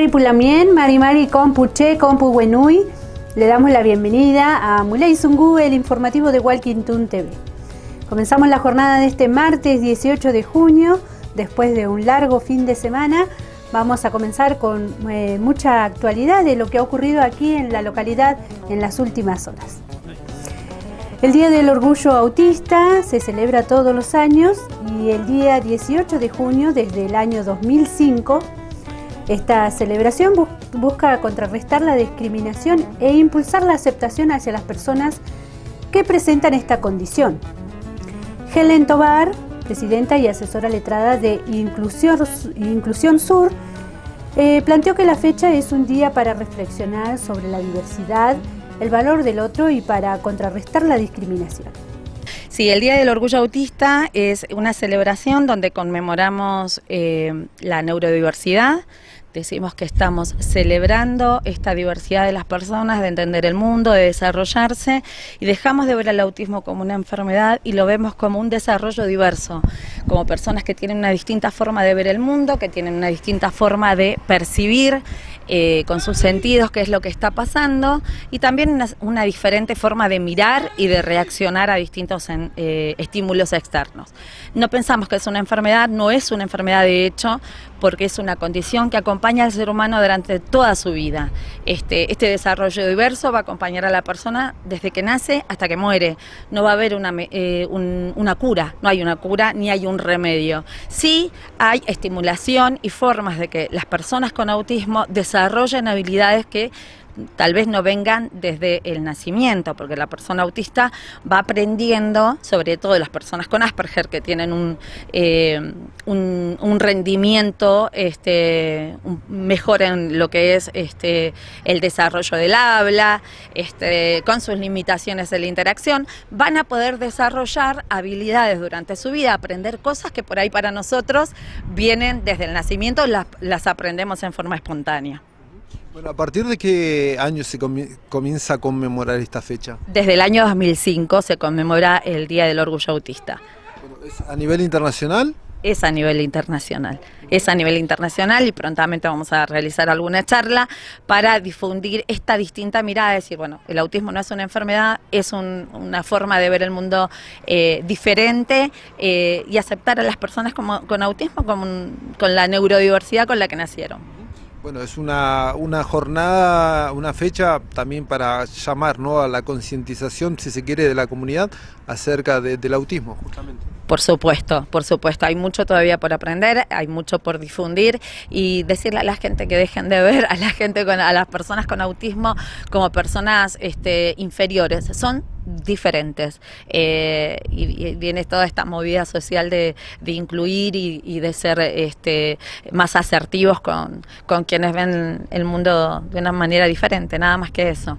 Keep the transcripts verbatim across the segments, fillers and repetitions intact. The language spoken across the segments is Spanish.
Mari Pulamien, Mari Mari Compuche, Compu Wenui. Le damos la bienvenida a Muley Zungu, el informativo de Walkington T V. Comenzamos la jornada de este martes dieciocho de junio, después de un largo fin de semana. Vamos a comenzar con eh, mucha actualidad de lo que ha ocurrido aquí en la localidad en las últimas horas. El Día del Orgullo Autista se celebra todos los años y el día dieciocho de junio, desde el año dos mil cinco, esta celebración bus busca contrarrestar la discriminación e impulsar la aceptación hacia las personas que presentan esta condición. Helen Tovar, presidenta y asesora letrada de Inclusión, Inclusión Sur, eh, planteó que la fecha es un día para reflexionar sobre la diversidad, el valor del otro y para contrarrestar la discriminación. Sí, el Día del Orgullo Autista es una celebración donde conmemoramos eh, la neurodiversidad. Decimos que estamos celebrando esta diversidad de las personas, de entender el mundo, de desarrollarse, y dejamos de ver al autismo como una enfermedad y lo vemos como un desarrollo diverso, como personas que tienen una distinta forma de ver el mundo, que tienen una distinta forma de percibir eh, con sus sentidos qué es lo que está pasando, y también una, una diferente forma de mirar y de reaccionar a distintos eh, estímulos externos. No pensamos que es una enfermedad, no es una enfermedad de hecho, porque es una condición que acompaña al ser humano durante toda su vida. Este, este desarrollo diverso va a acompañar a la persona desde que nace hasta que muere. No va a haber una, eh, un, una cura, no hay una cura ni hay un remedio. Sí hay estimulación y formas de que las personas con autismo desarrollen habilidades que tal vez no vengan desde el nacimiento, porque la persona autista va aprendiendo, sobre todo las personas con Asperger, que tienen un, eh, un, un rendimiento este, un, mejor en lo que es este, el desarrollo del habla, este, con sus limitaciones de la interacción, van a poder desarrollar habilidades durante su vida, aprender cosas que por ahí para nosotros vienen desde el nacimiento, las, las aprendemos en forma espontánea. Bueno, ¿a partir de qué año se comienza a conmemorar esta fecha? Desde el año dos mil cinco se conmemora el Día del Orgullo Autista. Bueno, ¿es a nivel internacional? Es a nivel internacional, es a nivel internacional y prontamente vamos a realizar alguna charla para difundir esta distinta mirada, de decir, bueno, el autismo no es una enfermedad, es un, una forma de ver el mundo eh, diferente eh, y aceptar a las personas como, con autismo como un, con la neurodiversidad con la que nacieron. Bueno, es una, una jornada, una fecha también para llamar, ¿no?, a la concientización, si se quiere, de la comunidad acerca de, del autismo, justamente. Por supuesto, por supuesto, hay mucho todavía por aprender, hay mucho por difundir y decirle a la gente que dejen de ver a la gente con, a las personas con autismo como personas este, inferiores, son diferentes eh, y, y viene toda esta movida social de, de incluir y, y de ser este, más asertivos con, con quienes ven el mundo de una manera diferente, nada más que eso.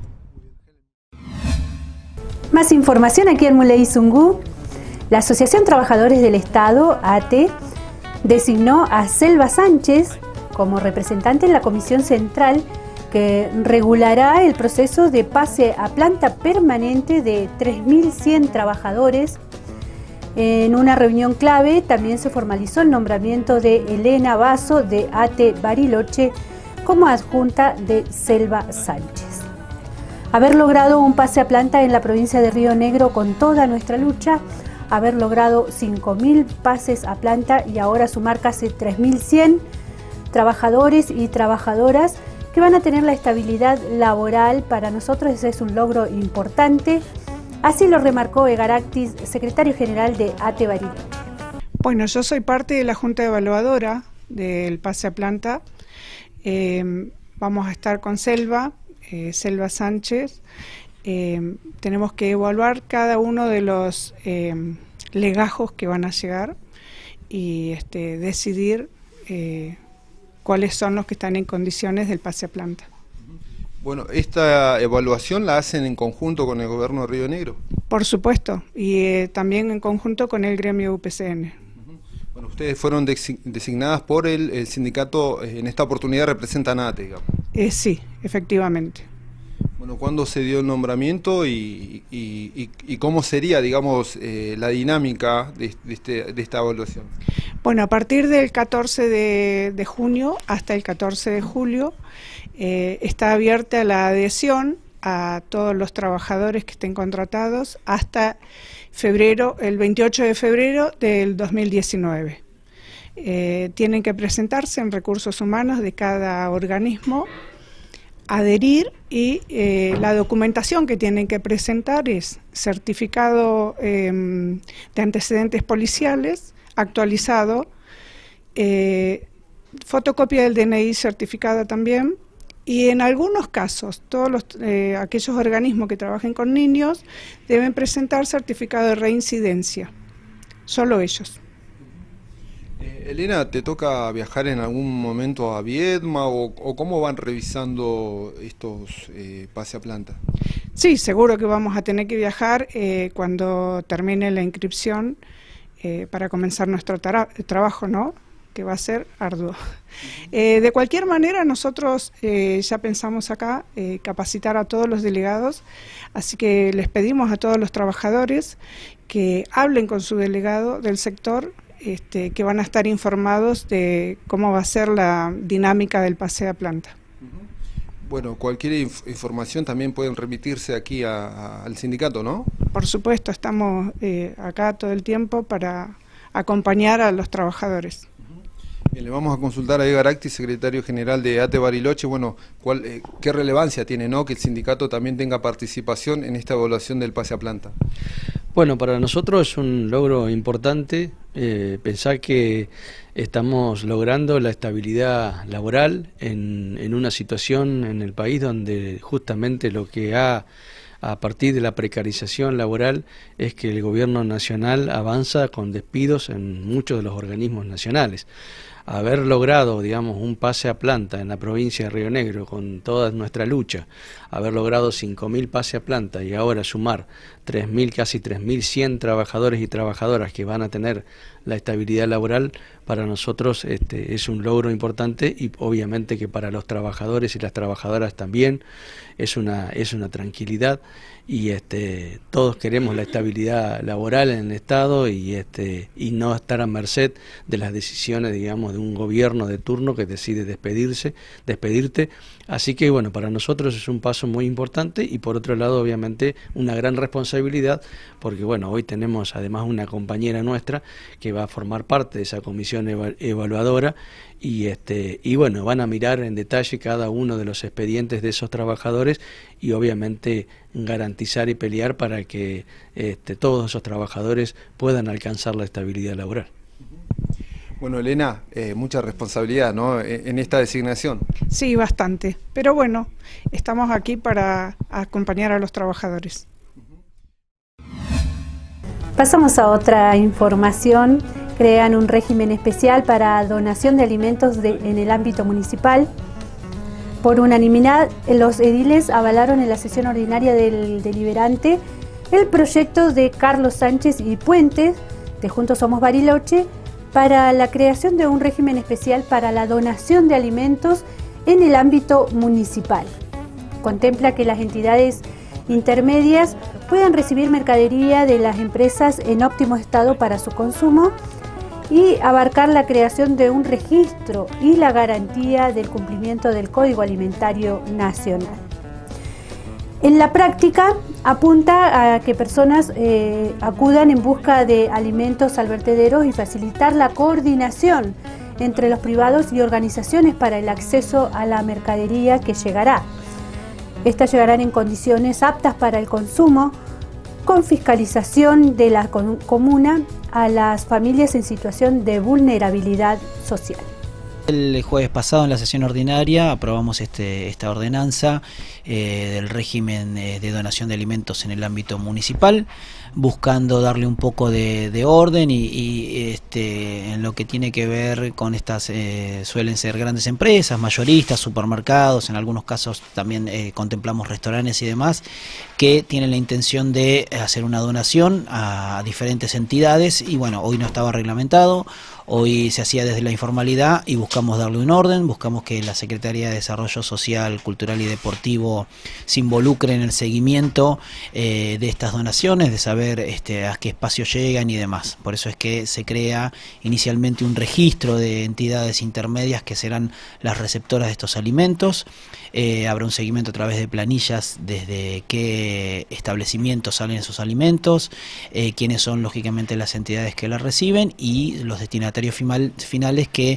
Más información aquí en Muley Zungu. La Asociación Trabajadores del Estado, A T E, designó a Selva Sánchez como representante en la Comisión Central que regulará el proceso de pase a planta permanente de tres mil cien trabajadores. En una reunión clave también se formalizó el nombramiento de Elena Basso de A T E Bariloche como adjunta de Selva Sánchez. Haber logrado un pase a planta en la provincia de Río Negro con toda nuestra lucha, haber logrado cinco mil pases a planta y ahora sumar casi tres mil cien trabajadores y trabajadoras que van a tener la estabilidad laboral, para nosotros ese es un logro importante. Así lo remarcó Egaractis, secretario general de A T E Bariloche. Bueno, yo soy parte de la Junta Evaluadora del pase a planta. Eh, vamos a estar con Selva, eh, Selva Sánchez. Eh, tenemos que evaluar cada uno de los eh, legajos que van a llegar y este, decidir eh, cuáles son los que están en condiciones del pase a planta. Bueno, ¿esta evaluación la hacen en conjunto con el gobierno de Río Negro? Por supuesto, y eh, también en conjunto con el gremio U P C N. Bueno, ustedes fueron designadas por el, el sindicato, en esta oportunidad representan a A T E, digamos. Eh, sí, efectivamente. Bueno, ¿cuándo se dio el nombramiento y, y, y, y cómo sería, digamos, eh, la dinámica de, de, este, de esta evaluación? Bueno, a partir del catorce de junio hasta el catorce de julio eh, está abierta la adhesión a todos los trabajadores que estén contratados hasta febrero, el veintiocho de febrero del dos mil diecinueve. Eh, tienen que presentarse en recursos humanos de cada organismo, adherir y eh, la documentación que tienen que presentar es certificado eh, de antecedentes policiales actualizado, eh, fotocopia del D N I certificada también, y en algunos casos todos los, eh, aquellos organismos que trabajen con niños deben presentar certificado de reincidencia, solo ellos. Eh, Elena, ¿te toca viajar en algún momento a Viedma o, o cómo van revisando estos eh, pase a planta? Sí, seguro que vamos a tener que viajar eh, cuando termine la inscripción eh, para comenzar nuestro tra trabajo, ¿no? Que va a ser arduo. Eh, de cualquier manera, nosotros eh, ya pensamos acá eh, capacitar a todos los delegados, así que les pedimos a todos los trabajadores que hablen con su delegado del sector, este, que van a estar informados de cómo va a ser la dinámica del pase a planta. Bueno, cualquier inf información también pueden remitirse aquí a, a, al sindicato, ¿no? Por supuesto, estamos eh, acá todo el tiempo para acompañar a los trabajadores. Bien, le vamos a consultar a Edgar Acti, secretario general de ATE Bariloche. Bueno, ¿cuál, eh, ¿qué relevancia tiene, no, que el sindicato también tenga participación en esta evaluación del pase a planta? Bueno, para nosotros es un logro importante eh, pensar que estamos logrando la estabilidad laboral en, en una situación en el país donde justamente lo que ha, a partir de la precarización laboral, es que el gobierno nacional avanza con despidos en muchos de los organismos nacionales. Haber logrado, digamos, un pase a planta en la provincia de Río Negro con toda nuestra lucha, haber logrado cinco mil pase a planta y ahora sumar tres mil, casi tres mil cien trabajadores y trabajadoras que van a tener la estabilidad laboral, para nosotros este, es un logro importante, y obviamente que para los trabajadores y las trabajadoras también es una, es una tranquilidad, y este, todos queremos la estabilidad laboral en el Estado y, este, y no estar a merced de las decisiones, digamos, de un gobierno de turno que decide despedirse, despedirte. Así que bueno, para nosotros es un paso muy importante, y por otro lado obviamente una gran responsabilidad, porque bueno, hoy tenemos además una compañera nuestra que va a formar parte de esa comisión evaluadora, y este y bueno, van a mirar en detalle cada uno de los expedientes de esos trabajadores y obviamente garantizar y pelear para que este, todos esos trabajadores puedan alcanzar la estabilidad laboral. Bueno, Elena, eh, mucha responsabilidad, ¿no?, en esta designación. Sí, bastante, pero bueno, estamos aquí para acompañar a los trabajadores. Pasamos a otra información. Crean un régimen especial para donación de alimentos de, en el ámbito municipal. Por unanimidad, los ediles avalaron en la sesión ordinaria del deliberante el proyecto de Carlos Sánchez y Puentes, de Juntos Somos Bariloche, para la creación de un régimen especial para la donación de alimentos en el ámbito municipal. Contempla que las entidades intermedias puedan recibir mercadería de las empresas en óptimo estado para su consumo, y abarcar la creación de un registro y la garantía del cumplimiento del Código Alimentario Nacional. En la práctica, apunta a que personas eh, acudan en busca de alimentos al vertedero y facilitar la coordinación entre los privados y organizaciones para el acceso a la mercadería que llegará. Estas llegarán en condiciones aptas para el consumo, con fiscalización de la comuna a las familias en situación de vulnerabilidad social. El jueves pasado en la sesión ordinaria aprobamos este, esta ordenanza eh, del régimen eh, de donación de alimentos en el ámbito municipal, buscando darle un poco de, de orden y, y este, en lo que tiene que ver con estas, eh, suelen ser grandes empresas, mayoristas, supermercados, en algunos casos también eh, contemplamos restaurantes y demás, que tienen la intención de hacer una donación a diferentes entidades, y bueno, hoy no estaba reglamentado. hoy se hacía desde la informalidad y buscamos darle un orden, buscamos que la Secretaría de Desarrollo Social, Cultural y Deportivo se involucre en el seguimiento eh, de estas donaciones, de saber este, a qué espacio llegan y demás. Por eso es que se crea inicialmente un registro de entidades intermedias que serán las receptoras de estos alimentos. Eh, habrá un seguimiento a través de planillas desde qué establecimientos salen esos alimentos, eh, quiénes son lógicamente las entidades que la reciben y los destinatarios final, finales que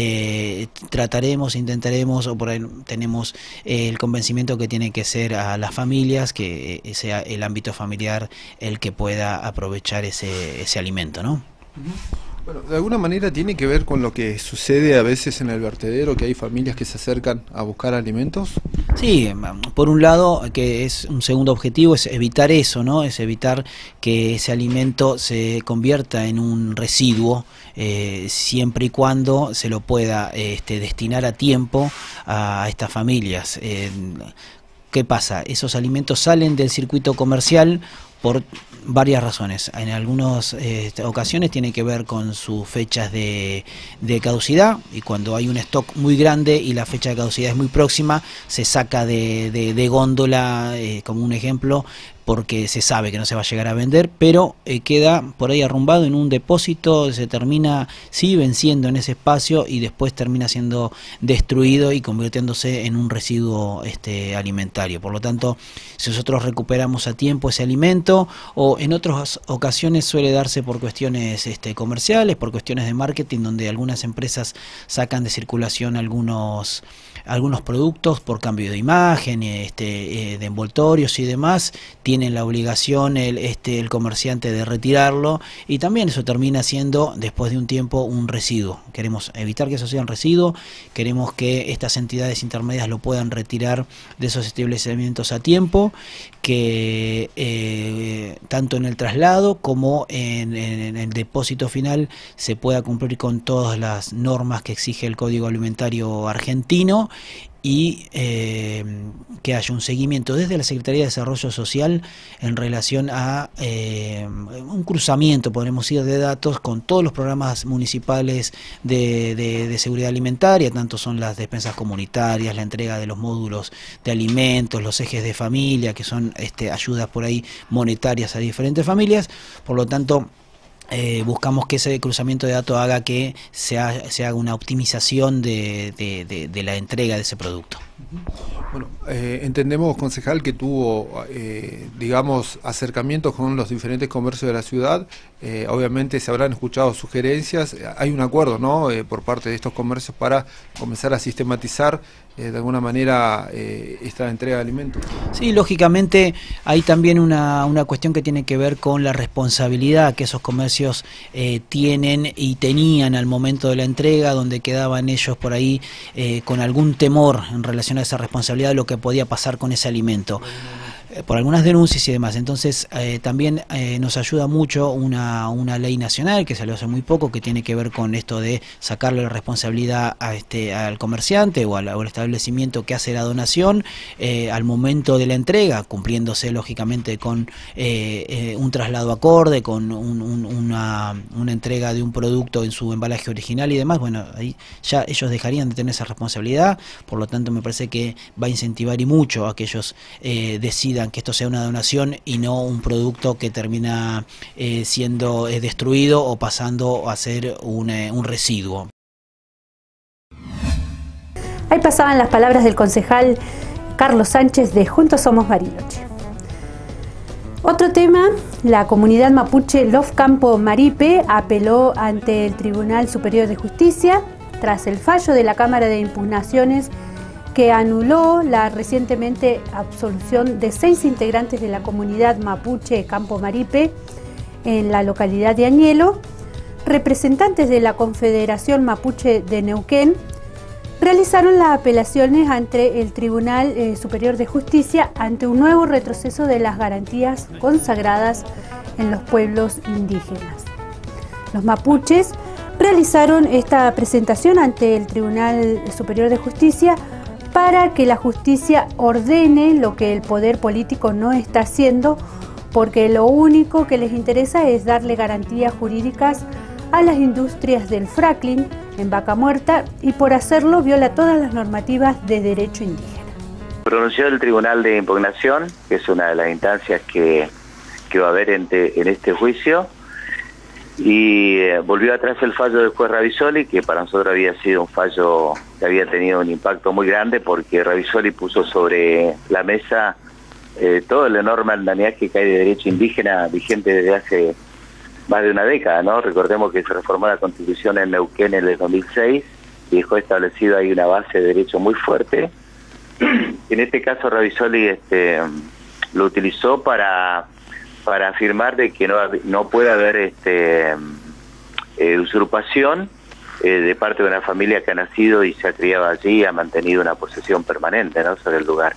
eh, trataremos, intentaremos, o por ahí tenemos eh, el convencimiento que tiene que ser a las familias, que eh, sea el ámbito familiar el que pueda aprovechar ese, ese alimento, ¿no? Bueno, de alguna manera tiene que ver con lo que sucede a veces en el vertedero, que hay familias que se acercan a buscar alimentos. Sí, por un lado, que es un segundo objetivo, es evitar eso, ¿no? Es evitar que ese alimento se convierta en un residuo, eh, siempre y cuando se lo pueda este, destinar a tiempo a estas familias. Eh, ¿Qué pasa? Esos alimentos salen del circuito comercial por varias razones. En algunas eh, ocasiones tiene que ver con sus fechas de, de caducidad, y cuando hay un stock muy grande y la fecha de caducidad es muy próxima, se saca de, de, de góndola, eh, como un ejemplo, porque se sabe que no se va a llegar a vender, pero eh, queda por ahí arrumbado en un depósito, se termina, sí, venciendo en ese espacio y después termina siendo destruido y convirtiéndose en un residuo este, alimentario. Por lo tanto, si nosotros recuperamos a tiempo ese alimento, o en otras ocasiones suele darse por cuestiones este, comerciales, por cuestiones de marketing, donde algunas empresas sacan de circulación algunos, algunos productos por cambio de imagen, este, eh, de envoltorios y demás, tienen la obligación el, este, el comerciante de retirarlo, y también eso termina siendo después de un tiempo un residuo. Queremos evitar que eso sea un residuo, queremos que estas entidades intermedias lo puedan retirar de esos establecimientos a tiempo, que eh, tanto en el traslado como en, en, en el depósito final se pueda cumplir con todas las normas que exige el Código Alimentario argentino, y eh, que haya un seguimiento desde la Secretaría de Desarrollo Social en relación a eh, un cruzamiento, podremos ir, de datos con todos los programas municipales de, de, de seguridad alimentaria, tanto son las despensas comunitarias, la entrega de los módulos de alimentos, los ejes de familia, que son este, ayudas por ahí monetarias a diferentes familias. Por lo tanto, Eh, buscamos que ese cruzamiento de datos haga que se, ha, se haga una optimización de, de, de, de la entrega de ese producto. Bueno, eh, entendemos, concejal, que tuvo, eh, digamos, acercamientos con los diferentes comercios de la ciudad. Eh, obviamente se habrán escuchado sugerencias. Hay un acuerdo, ¿no?, eh, por parte de estos comercios para comenzar a sistematizar eh, de alguna manera eh, esta entrega de alimentos. Sí, lógicamente hay también una, una cuestión que tiene que ver con la responsabilidad que esos comercios eh, tienen y tenían al momento de la entrega, donde quedaban ellos por ahí eh, con algún temor en relación a esa responsabilidad de lo que podía pasar con ese alimento, eh, por algunas denuncias y demás. Entonces eh, también eh, nos ayuda mucho una, una ley nacional que salió hace muy poco, que tiene que ver con esto de sacarle la responsabilidad a este, al comerciante o al, o al establecimiento que hace la donación eh, al momento de la entrega, cumpliéndose lógicamente con eh, eh, un traslado acorde, con un, un, una, una entrega de un producto en su embalaje original y demás. Bueno, ahí ya ellos dejarían de tener esa responsabilidad. Por lo tanto, me parece que va a incentivar y mucho a que ellos eh, decidan que esto sea una donación y no un producto que termina eh, siendo eh, destruido o pasando a ser un, eh, un residuo. Ahí pasaban las palabras del concejal Carlos Sánchez de Juntos Somos Bariloche. Otro tema, la comunidad mapuche Lof Campo Maripe apeló ante el Tribunal Superior de Justicia tras el fallo de la Cámara de Impugnaciones que anuló la recientemente absolución de seis integrantes de la comunidad mapuche Campo Maripe en la localidad de Añelo. Representantes de la Confederación Mapuche de Neuquén realizaron las apelaciones ante el Tribunal eh, Superior de Justicia ante un nuevo retroceso de las garantías consagradas en los pueblos indígenas. Los mapuches realizaron esta presentación ante el Tribunal Superior de Justicia para que la justicia ordene lo que el poder político no está haciendo, porque lo único que les interesa es darle garantías jurídicas a las industrias del fracking en Vaca Muerta y por hacerlo viola todas las normativas de derecho indígena. Pronunció el Tribunal de Impugnación, que es una de las instancias que, que va a haber en, te, en este juicio, y eh, volvió atrás el fallo del juez Ravisoli, que para nosotros había sido un fallo que había tenido un impacto muy grande, porque Ravisoli puso sobre la mesa eh, todo el enorme andamiaje que hay de derecho indígena vigente desde hace más de una década, ¿no? Recordemos que se reformó la Constitución en Neuquén en el dos mil seis y dejó establecido ahí una base de derecho muy fuerte. En este caso Ravisoli este, lo utilizó para, para afirmar de que no, no puede haber este, eh, usurpación eh, de parte de una familia que ha nacido y se ha criado allí y ha mantenido una posesión permanente, ¿no?, sobre el lugar.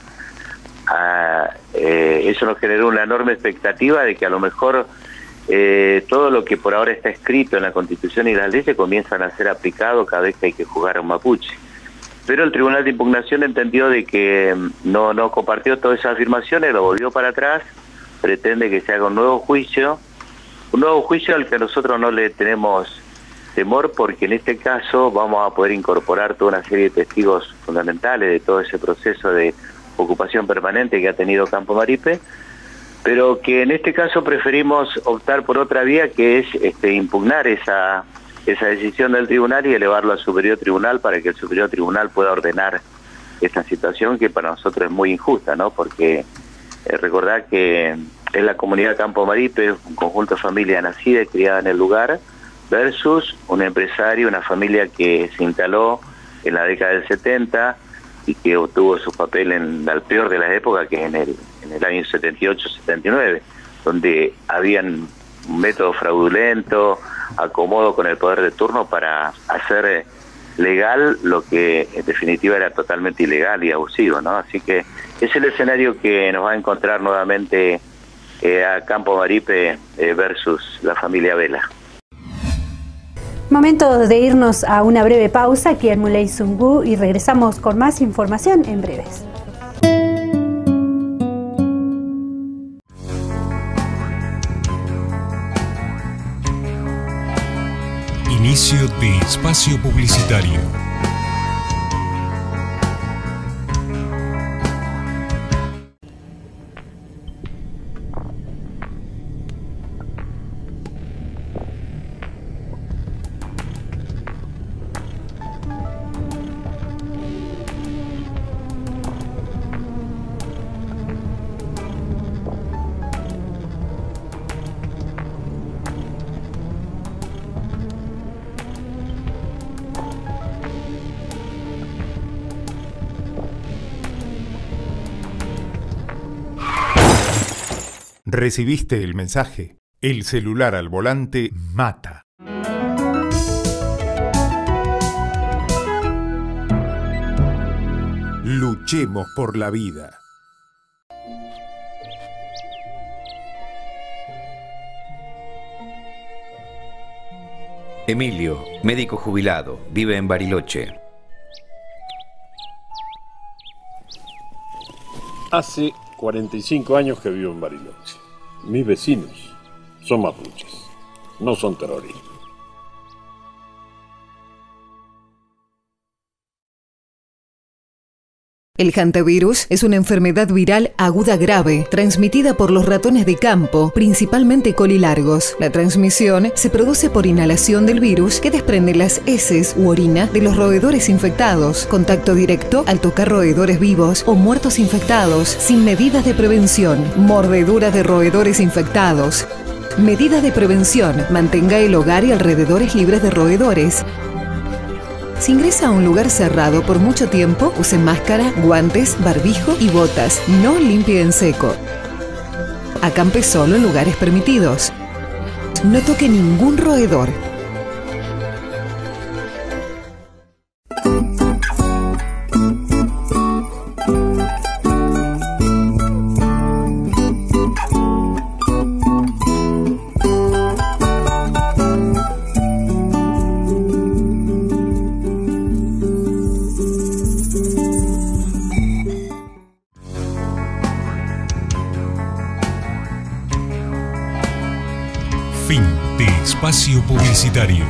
Ah, eh, eso nos generó una enorme expectativa de que a lo mejor Eh, todo lo que por ahora está escrito en la Constitución y las leyes comienzan a ser aplicados cada vez que hay que jugar a un mapuche. Pero el Tribunal de Impugnación entendió de que no, no compartió todas esas afirmaciones, lo volvió para atrás, pretende que se haga un nuevo juicio, un nuevo juicio al que nosotros no le tenemos temor, porque en este caso vamos a poder incorporar toda una serie de testigos fundamentales de todo ese proceso de ocupación permanente que ha tenido Campo Maripe, pero que en este caso preferimos optar por otra vía, que es este, impugnar esa, esa decisión del tribunal y elevarlo al Superior Tribunal para que el Superior Tribunal pueda ordenar esta situación que para nosotros es muy injusta, ¿no? Porque eh, recordar que es la comunidad Campo Maripe, un conjunto de familia nacida y criada en el lugar, versus un empresario, una familia que se instaló en la década del setenta y que obtuvo su papel en la peor de las épocas, que es en el, en el año setenta y ocho setenta y nueve, donde habían un método fraudulento, acomodo con el poder de turno para hacer legal lo que en definitiva era totalmente ilegal y abusivo, ¿no? Así que es el escenario que nos va a encontrar nuevamente eh, a Campo Maripe eh, versus la familia Vela. Momento de irnos a una breve pausa aquí en Muley Zungu y regresamos con más información en breves. Inicio de espacio publicitario. Recibiste el mensaje. El celular al volante mata. Luchemos por la vida. Emilio, médico jubilado, vive en Bariloche. Hace cuarenta y cinco años que vivo en Bariloche. Mis vecinos son mapuches, no son terroristas. El hantavirus es una enfermedad viral aguda grave, transmitida por los ratones de campo, principalmente colilargos. La transmisión se produce por inhalación del virus que desprende las heces u orina de los roedores infectados, contacto directo al tocar roedores vivos o muertos infectados, sin medidas de prevención, mordedura de roedores infectados. Medidas de prevención: mantenga el hogar y alrededores libres de roedores. Si ingresa a un lugar cerrado por mucho tiempo, use máscara, guantes, barbijo y botas. No limpie en seco. Acampe solo en lugares permitidos. No toque ningún roedor. Fin de espacio publicitario.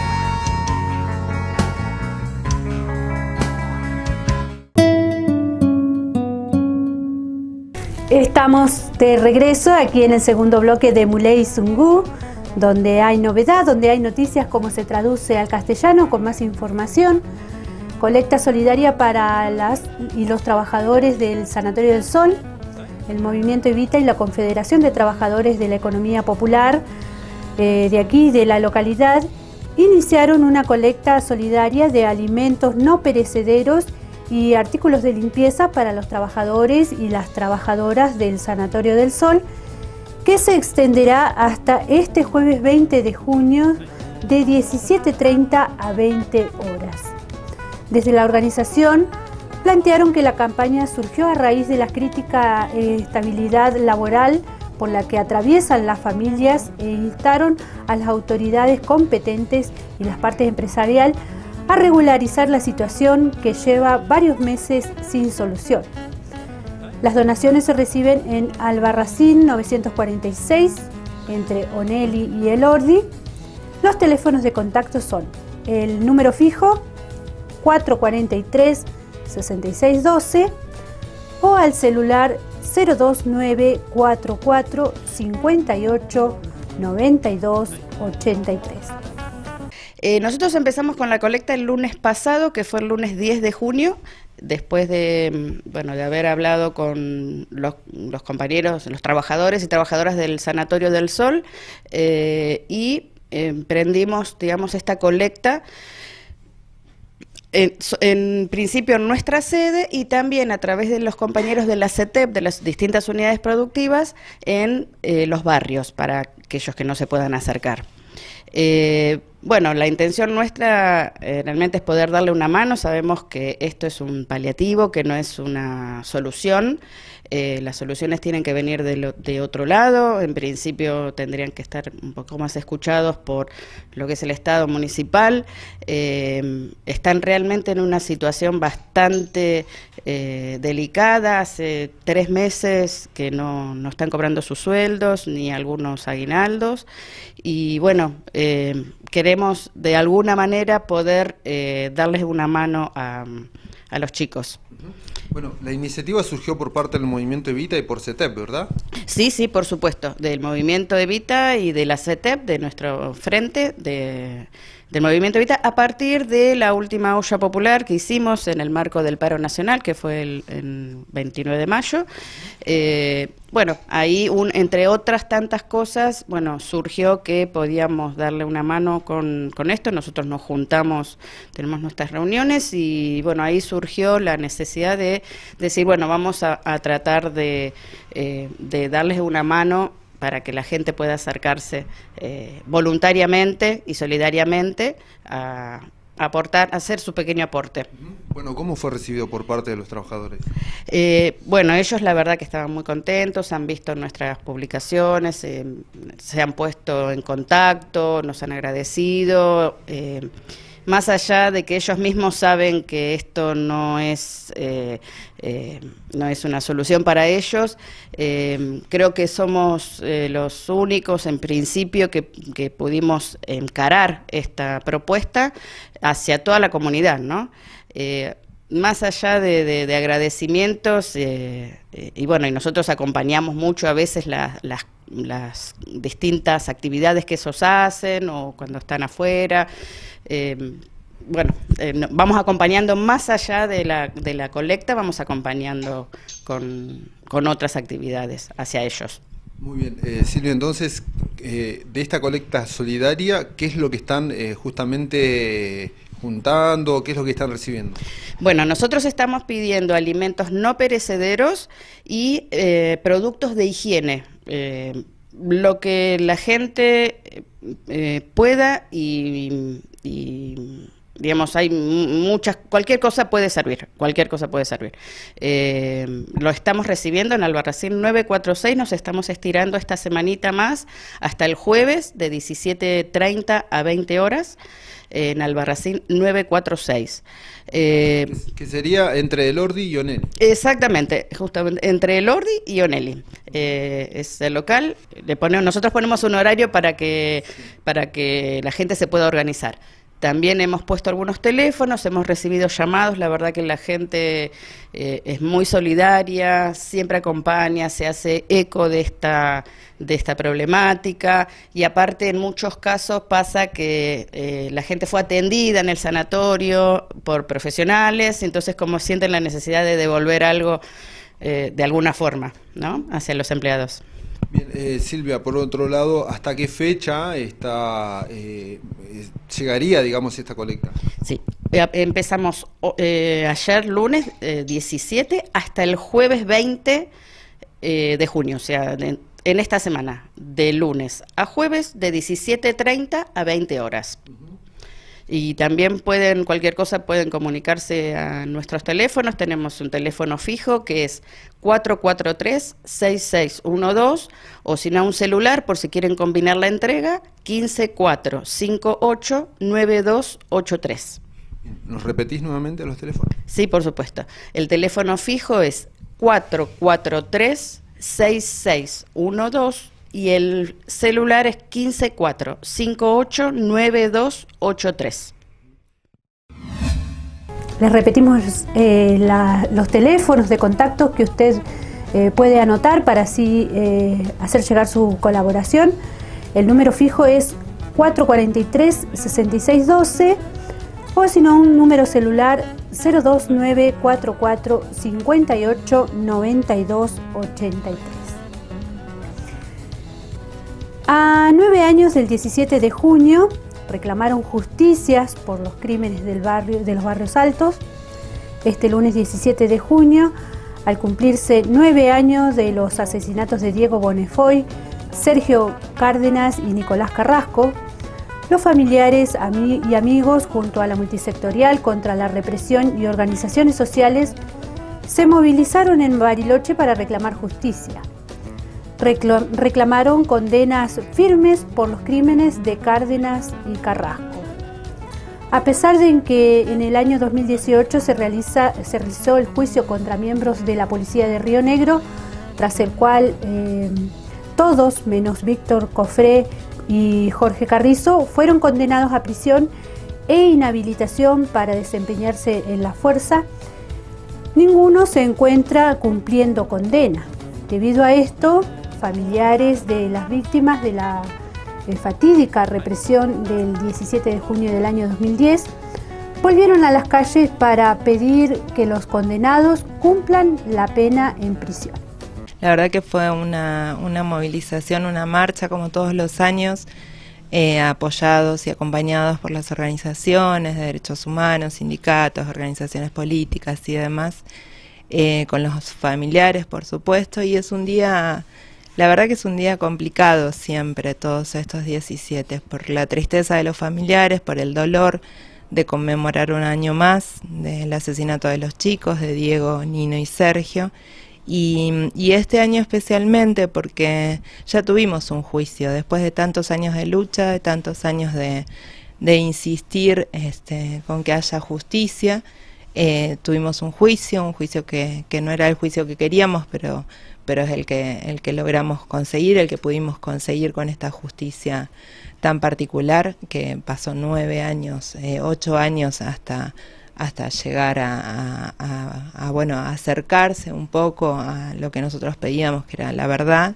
Estamos de regreso aquí en el segundo bloque de Muley Zungu, donde hay novedad, donde hay noticias, cómo se traduce al castellano, con más información. Colecta solidaria para las y los trabajadores del Sanatorio del Sol, el Movimiento Evita y la Confederación de Trabajadores de la Economía Popular eh, de aquí, de la localidad, iniciaron una colecta solidaria de alimentos no perecederos y artículos de limpieza para los trabajadores y las trabajadoras del Sanatorio del Sol, que se extenderá hasta este jueves veinte de junio de diecisiete treinta a veinte horas. Desde la organización plantearon que la campaña surgió a raíz de la crítica eh, estabilidad laboral por la que atraviesan las familias e instaron a las autoridades competentes y las partes empresariales a regularizar la situación que lleva varios meses sin solución. Las donaciones se reciben en Albarracín novecientos cuarenta y seis, entre Onelli y Elordi. Los teléfonos de contacto son el número fijo cuatro cuatro tres, seis seis uno dos o al celular cero dos nueve cuatro cuatro cinco ocho nueve dos ocho tres. Eh, nosotros empezamos con la colecta el lunes pasado, que fue el lunes diez de junio, después de, bueno, de haber hablado con los, los compañeros, los trabajadores y trabajadoras del Sanatorio del Sol, eh, y emprendimos, digamos, esta colecta En, en principio en nuestra sede y también a través de los compañeros de la C E T E P, de las distintas unidades productivas, en eh, los barrios, para aquellos que no se puedan acercar. Eh, bueno, la intención nuestra eh, realmente es poder darle una mano. Sabemos que esto es un paliativo, que no es una solución. Eh, las soluciones tienen que venir de, lo, de otro lado. En principio tendrían que estar un poco más escuchados por lo que es el Estado municipal. Eh, están realmente en una situación bastante eh, delicada. Hace tres meses que no, no están cobrando sus sueldos ni algunos aguinaldos. Y bueno, eh, queremos de alguna manera poder eh, darles una mano a, a los chicos. Bueno, la iniciativa surgió por parte del Movimiento Evita y por C E T E P, ¿verdad? Sí, sí, por supuesto, del Movimiento Evita y de la C E T E P, de nuestro frente, de, del Movimiento Evita, a partir de la última olla popular que hicimos en el marco del paro nacional, que fue el, el veintinueve de mayo. Eh, bueno, ahí, un, entre otras tantas cosas, bueno, surgió que podíamos darle una mano con, con esto. Nosotros nos juntamos, tenemos nuestras reuniones y, bueno, ahí surgió la necesidad de decir, bueno, vamos a, a tratar de, eh, de darles una mano para que la gente pueda acercarse eh, voluntariamente y solidariamente a aportar, a hacer su pequeño aporte. Bueno, ¿cómo fue recibido por parte de los trabajadores? Eh, bueno, ellos la verdad que estaban muy contentos, han visto nuestras publicaciones, eh, se han puesto en contacto, nos han agradecido. Eh, Más allá de que ellos mismos saben que esto no es, eh, eh, no es una solución para ellos, eh, creo que somos eh, los únicos en principio que, que pudimos encarar esta propuesta hacia toda la comunidad, ¿no? Eh, más allá de, de, de agradecimientos, eh, eh, y bueno, y nosotros acompañamos mucho a veces la, las, las distintas actividades que esos hacen o cuando están afuera. Eh, bueno, eh, vamos acompañando más allá de la, de la colecta, vamos acompañando con, con otras actividades hacia ellos. Muy bien, eh, Silvia, entonces, eh, de esta colecta solidaria, ¿qué es lo que están eh, justamente juntando? ¿Qué es lo que están recibiendo? Bueno, nosotros estamos pidiendo alimentos no perecederos y eh, productos de higiene, eh, lo que la gente eh, pueda y, y digamos, hay muchas, cualquier cosa puede servir, cualquier cosa puede servir. Eh, lo estamos recibiendo en Albarracín nueve cuatro seis, nos estamos estirando esta semanita más hasta el jueves de diecisiete treinta a veinte horas. En Albarracín nueve cuatro seis. Eh, que sería entre Elordi y Onelli. Exactamente, justamente entre Elordi y Onelli. eh, es el local. Le ponemos, nosotros ponemos un horario para que, para que la gente se pueda organizar. También hemos puesto algunos teléfonos, hemos recibido llamados, la verdad que la gente eh, es muy solidaria, siempre acompaña, se hace eco de esta, de esta problemática, y aparte en muchos casos pasa que eh, la gente fue atendida en el sanatorio por profesionales, entonces como sienten la necesidad de devolver algo eh, de alguna forma, ¿no?, hacia los empleados. Bien, eh, Silvia, por otro lado, ¿hasta qué fecha está, eh, llegaría, digamos, esta colecta? Sí, empezamos eh, ayer, lunes eh, diecisiete, hasta el jueves veinte eh, de junio, o sea, de, en esta semana, de lunes a jueves, de diecisiete treinta a veinte horas. Uh-huh. Y también pueden, cualquier cosa, pueden comunicarse a nuestros teléfonos. Tenemos un teléfono fijo que es cuatro cuatro tres, seis seis uno dos, o si no un celular, por si quieren combinar la entrega, quince cuatro cinco ocho nueve dos ocho tres. ¿Nos repetís nuevamente los teléfonos? Sí, por supuesto. El teléfono fijo es cuatro cuatro tres, seis seis uno dos, y el celular es quince cuatro cinco ocho nueve dos ocho tres. Les repetimos eh, la, los teléfonos de contacto que usted eh, puede anotar para así eh, hacer llegar su colaboración. El número fijo es cuatro cuatro tres, seis seis uno dos, o si no un número celular cero dos nueve cuatro cuatro cinco ocho nueve dos ocho tres. A nueve años del diecisiete de junio reclamaron justicias por los crímenes del barrio, de los barrios altos. Este lunes diecisiete de junio, al cumplirse nueve años de los asesinatos de Diego Bonnefoy, Sergio Cárdenas y Nicolás Carrasco, los familiares y amigos, junto a la multisectorial contra la represión y organizaciones sociales, se movilizaron en Bariloche para reclamar justicia. Reclamaron condenas firmes por los crímenes de Cárdenas y Carrasco. A pesar de que en el año dos mil dieciocho se, realiza, se realizó el juicio contra miembros de la policía de Río Negro, tras el cual eh, todos, menos Víctor Cofré y Jorge Carrizo, fueron condenados a prisión e inhabilitación para desempeñarse en la fuerza, ninguno se encuentra cumpliendo condena. Debido a esto, familiares de las víctimas de la eh, fatídica represión del diecisiete de junio del año dos mil diez volvieron a las calles para pedir que los condenados cumplan la pena en prisión. La verdad que fue una, una movilización, una marcha como todos los años, eh, apoyados y acompañados por las organizaciones de derechos humanos, sindicatos, organizaciones políticas y demás, eh, con los familiares, por supuesto, y es un día... La verdad que es un día complicado siempre, todos estos diecisiete, por la tristeza de los familiares, por el dolor de conmemorar un año más del asesinato de los chicos, de Diego, Nino y Sergio, y, y este año especialmente porque ya tuvimos un juicio, después de tantos años de lucha, de tantos años de, de insistir este, con que haya justicia. Eh, tuvimos un juicio, un juicio que, que no era el juicio que queríamos, pero, pero es el que, el que logramos conseguir, el que pudimos conseguir con esta justicia tan particular, que pasó nueve años, eh, ocho años hasta, hasta llegar a, a, a, a, bueno, a acercarse un poco a lo que nosotros pedíamos, que era la verdad.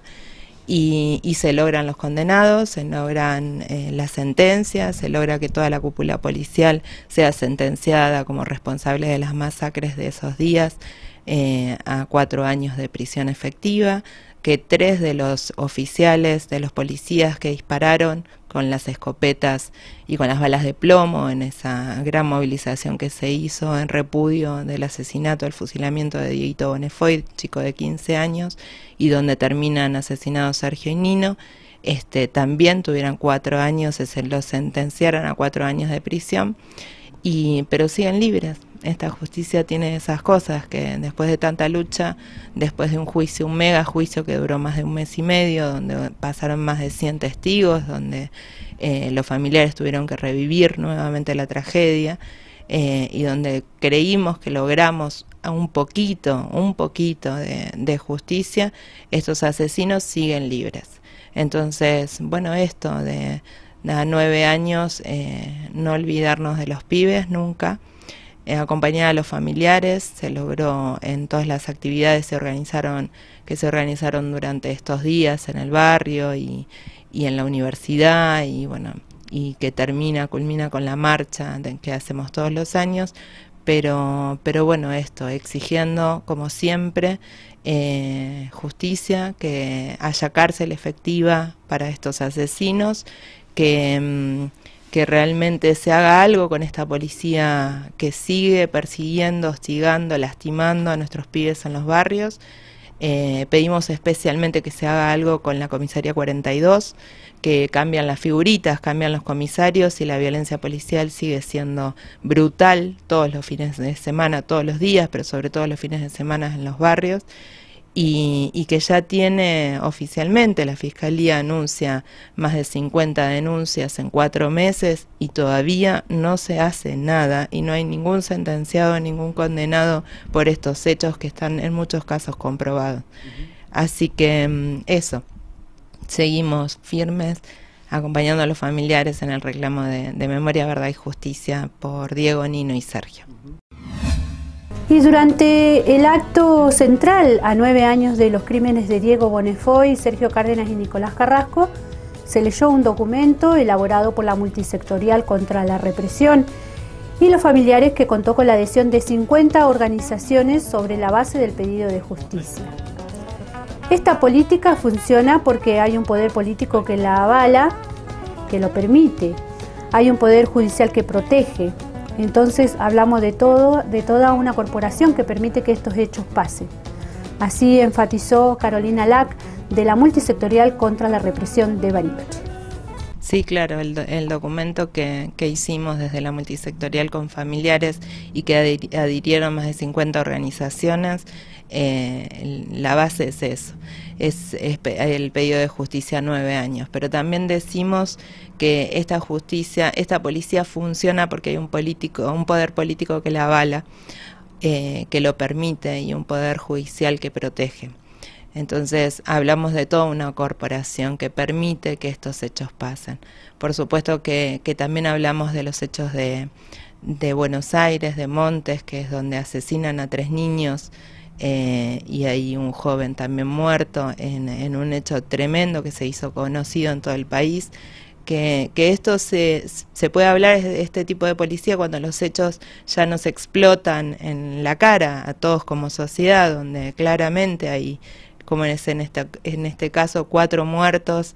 Y, y se logran los condenados, se logran eh, las sentencias, se logra que toda la cúpula policial sea sentenciada como responsable de las masacres de esos días eh, a cuatro años de prisión efectiva, que tres de los oficiales, de los policías que dispararon con las escopetas y con las balas de plomo en esa gran movilización que se hizo en repudio del asesinato, el fusilamiento de Dieguito Bonnefoy, chico de quince años, y donde terminan asesinados Sergio y Nino, este, también tuvieran cuatro años, se los sentenciaron a cuatro años de prisión, y, pero siguen libres. Esta justicia tiene esas cosas, que después de tanta lucha, después de un juicio, un mega juicio que duró más de un mes y medio, donde pasaron más de cien testigos, donde eh, los familiares tuvieron que revivir nuevamente la tragedia, eh, y donde creímos que logramos a un poquito, un poquito de, de justicia, estos asesinos siguen libres. Entonces, bueno, esto de, de nueve años, eh, no olvidarnos de los pibes nunca, eh, acompañar a los familiares, se logró en todas las actividades se organizaron, que se organizaron durante estos días en el barrio y, y en la universidad, y bueno, y que termina, culmina con la marcha de, que hacemos todos los años, pero, pero bueno, esto, exigiendo como siempre eh, justicia, que haya cárcel efectiva para estos asesinos, que, que realmente se haga algo con esta policía que sigue persiguiendo, hostigando, lastimando a nuestros pibes en los barrios. Eh, pedimos especialmente que se haga algo con la comisaría cuarenta y dos, que cambian las figuritas, cambian los comisarios y la violencia policial sigue siendo brutal todos los fines de semana, todos los días, pero sobre todo los fines de semana en los barrios, y, y que ya tiene oficialmente, la Fiscalía anuncia más de cincuenta denuncias en cuatro meses y todavía no se hace nada y no hay ningún sentenciado, ningún condenado por estos hechos que están en muchos casos comprobados. Uh-huh. Así que eso. Seguimos firmes acompañando a los familiares en el reclamo de, de memoria, verdad y justicia por Diego, Nino y Sergio. Y durante el acto central a nueve años de los crímenes de Diego Bonnefoy, Sergio Cárdenas y Nicolás Carrasco, se leyó un documento elaborado por la Multisectorial contra la Represión y los familiares, que contó con la adhesión de cincuenta organizaciones sobre la base del pedido de justicia. Esta política funciona porque hay un poder político que la avala, que lo permite. Hay un poder judicial que protege. Entonces hablamos de todo, de toda una corporación que permite que estos hechos pasen. Así enfatizó Carolina Lac, de la Multisectorial contra la Represión de Bariloche. Sí, claro, el, do, el documento que, que hicimos desde la Multisectorial con familiares y que adhir, adhirieron más de cincuenta organizaciones, eh, la base es eso, es, es el pedido de justicia a nueve años, pero también decimos que esta justicia, esta policía funciona porque hay un político, un poder político que la avala, eh, que lo permite, y un poder judicial que protege. Entonces hablamos de toda una corporación que permite que estos hechos pasen. Por supuesto que, que también hablamos de los hechos de, de Buenos Aires, de Montes, que es donde asesinan a tres niños eh, y hay un joven también muerto en, en un hecho tremendo que se hizo conocido en todo el país. Que, que esto se, se puede hablar de este tipo de policía cuando los hechos ya nos explotan en la cara a todos como sociedad, donde claramente hay, como es en este, en este caso, cuatro muertos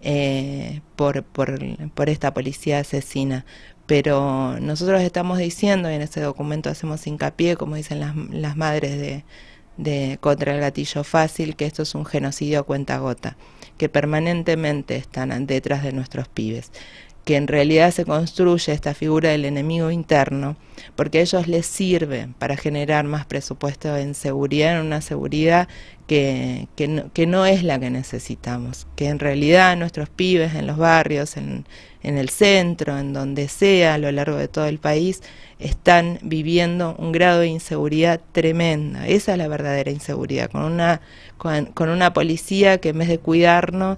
eh, por, por, por esta policía asesina. Pero nosotros estamos diciendo, y en este documento hacemos hincapié, como dicen las, las madres de, de Contra el Gatillo Fácil, que esto es un genocidio a cuentagota, que permanentemente están detrás de nuestros pibes, que en realidad se construye esta figura del enemigo interno, porque a ellos les sirve para generar más presupuesto en seguridad, en una seguridad que, que, no, que no es la que necesitamos, que en realidad nuestros pibes en los barrios, en, en el centro, en donde sea, a lo largo de todo el país, están viviendo un grado de inseguridad tremenda. Esa es la verdadera inseguridad, con una, con, con una policía que en vez de cuidarnos,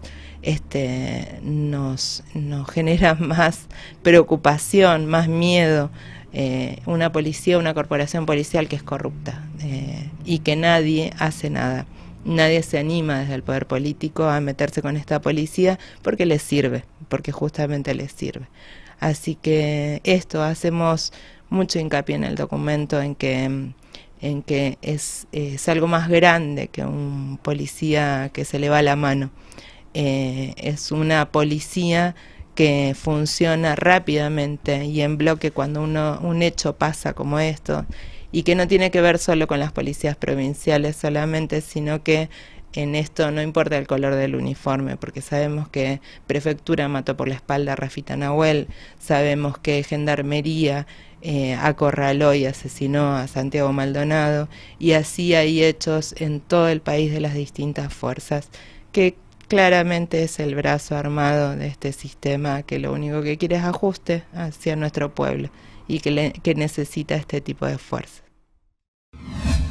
este, nos, nos genera más preocupación, más miedo. Eh, una policía, una corporación policial que es corrupta eh, y que nadie hace nada. Nadie se anima desde el poder político a meterse con esta policía porque les sirve, porque justamente les sirve. Así que esto, hacemos mucho hincapié en el documento en que, en que es, es algo más grande que un policía que se le va la mano. Eh, es una policía que funciona rápidamente y en bloque cuando uno, un hecho pasa como esto, y que no tiene que ver solo con las policías provinciales solamente, sino que en esto no importa el color del uniforme, porque sabemos que Prefectura mató por la espalda a Rafita Nahuel, sabemos que Gendarmería eh, acorraló y asesinó a Santiago Maldonado, y así hay hechos en todo el país de las distintas fuerzas, que claramente es el brazo armado de este sistema que lo único que quiere es ajuste hacia nuestro pueblo y que, le, que necesita este tipo de fuerza.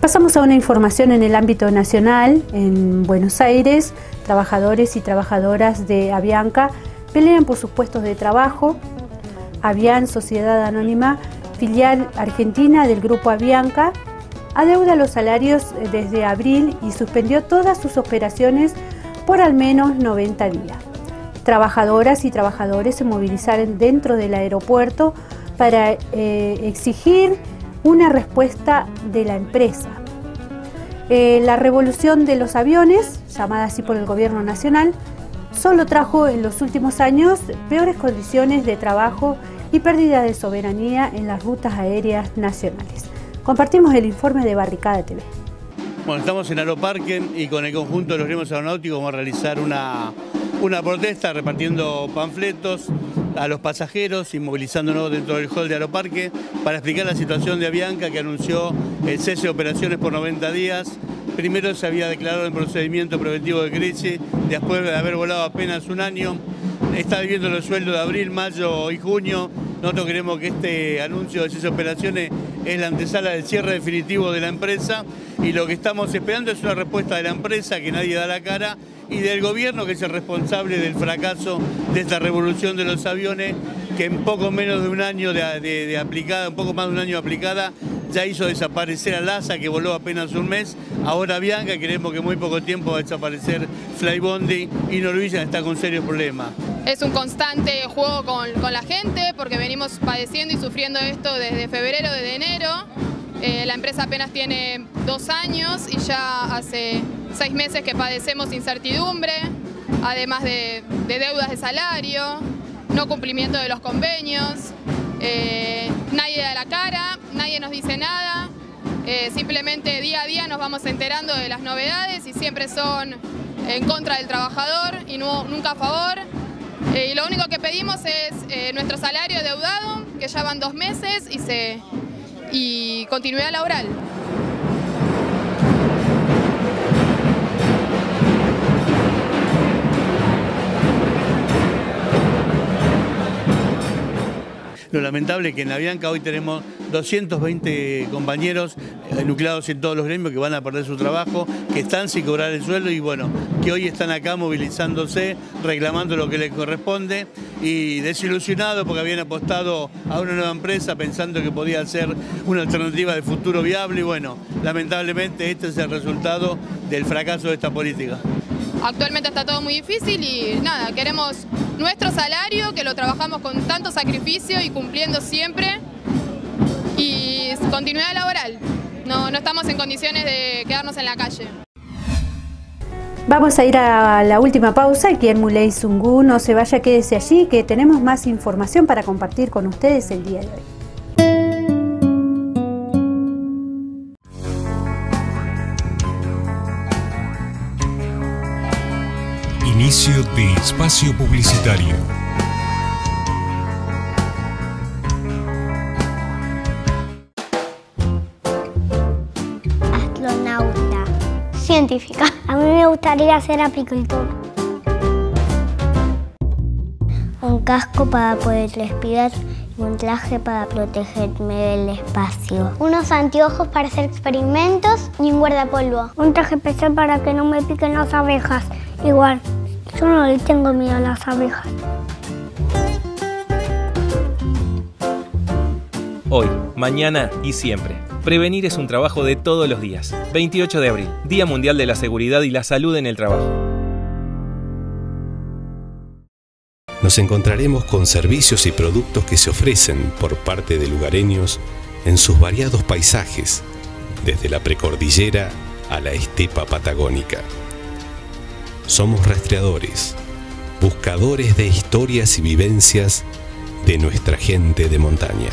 Pasamos a una información en el ámbito nacional. En Buenos Aires, trabajadores y trabajadoras de Avianca pelean por sus puestos de trabajo. Avian, Sociedad Anónima, filial argentina del grupo Avianca, adeuda los salarios desde abril y suspendió todas sus operaciones por al menos noventa días. Trabajadoras y trabajadores se movilizaron dentro del aeropuerto para eh, exigir una respuesta de la empresa. Eh, la revolución de los aviones, llamada así por el gobierno nacional, solo trajo en los últimos años peores condiciones de trabajo y pérdida de soberanía en las rutas aéreas nacionales. Compartimos el informe de Barricada T V. Bueno, estamos en Aeroparque y con el conjunto de los gremios aeronáuticos vamos a realizar una, una protesta repartiendo panfletos a los pasajeros y movilizándonos dentro del hall de Aeroparque para explicar la situación de Avianca, que anunció el cese de operaciones por noventa días. Primero se había declarado el procedimiento preventivo de crisis, después de haber volado apenas un año. Está viviendo los sueldos de abril, mayo y junio. Nosotros creemos que este anuncio de cese de operaciones es la antesala del cierre definitivo de la empresa y lo que estamos esperando es una respuesta de la empresa, que nadie da la cara, y del gobierno, que es el responsable del fracaso de esta revolución de los aviones, que en poco menos de un año de, de, de aplicada, un poco más de un año aplicada, ya hizo desaparecer a LASA, que voló apenas un mes. Ahora Avianca, queremos que en muy poco tiempo va a desaparecer Flybondi, y Norwegian está con serios problemas. Es un constante juego con, con la gente, porque venimos padeciendo y sufriendo esto desde febrero, desde enero. Eh, la empresa apenas tiene dos años y ya hace seis meses que padecemos incertidumbre, además de, de deudas de salario, no cumplimiento de los convenios, eh, nadie da la cara, nadie nos dice nada, eh, simplemente día a día nos vamos enterando de las novedades y siempre son en contra del trabajador y no, nunca a favor. Eh, y lo único que pedimos es eh, nuestro salario deudado, que ya van dos meses, y, se, y continuidad laboral. Lo lamentable es que en Avianca hoy tenemos doscientos veinte compañeros nucleados en todos los gremios que van a perder su trabajo, que están sin cobrar el sueldo y bueno, que hoy están acá movilizándose, reclamando lo que les corresponde y desilusionados porque habían apostado a una nueva empresa pensando que podía ser una alternativa de futuro viable y bueno, lamentablemente este es el resultado del fracaso de esta política. Actualmente está todo muy difícil y nada, queremos nuestro salario, que lo trabajamos con tanto sacrificio y cumpliendo siempre, y continuidad laboral. No, no estamos en condiciones de quedarnos en la calle. Vamos a ir a la última pausa aquí en Muley Zungu. No se vaya, quédese allí, que tenemos más información para compartir con ustedes el día de hoy. Inicio de espacio publicitario. Astronauta. Científica. A mí me gustaría ser apicultor. Un casco para poder respirar y un traje para protegerme del espacio. Unos anteojos para hacer experimentos y un guardapolvo. Un traje especial para que no me piquen las abejas. Igual. Yo no le tengo miedo a las abejas. Hoy, mañana y siempre. Prevenir es un trabajo de todos los días. veintiocho de abril, Día Mundial de la Seguridad y la Salud en el Trabajo. Nos encontraremos con servicios y productos que se ofrecen por parte de lugareños en sus variados paisajes, desde la precordillera a la estepa patagónica. Somos rastreadores, buscadores de historias y vivencias de nuestra gente de montaña.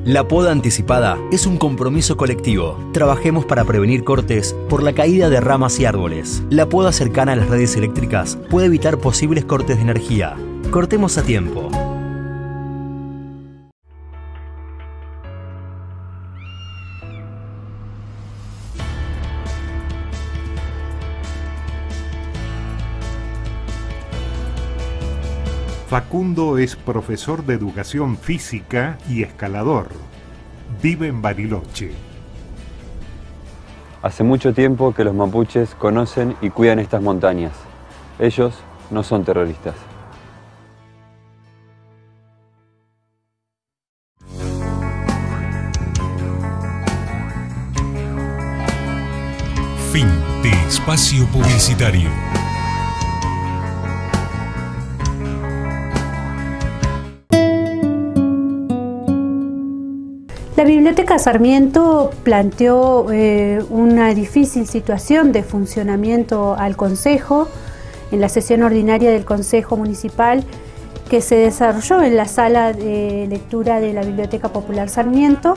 La poda anticipada es un compromiso colectivo. Trabajemos para prevenir cortes por la caída de ramas y árboles. La poda cercana a las redes eléctricas puede evitar posibles cortes de energía. Cortemos a tiempo. Facundo es profesor de educación física y escalador. Vive en Bariloche. Hace mucho tiempo que los mapuches conocen y cuidan estas montañas. Ellos no son terroristas. Fin de espacio publicitario. La Biblioteca Sarmiento planteó eh, una difícil situación de funcionamiento al Consejo en la sesión ordinaria del Consejo Municipal que se desarrolló en la sala de lectura de la Biblioteca Popular Sarmiento.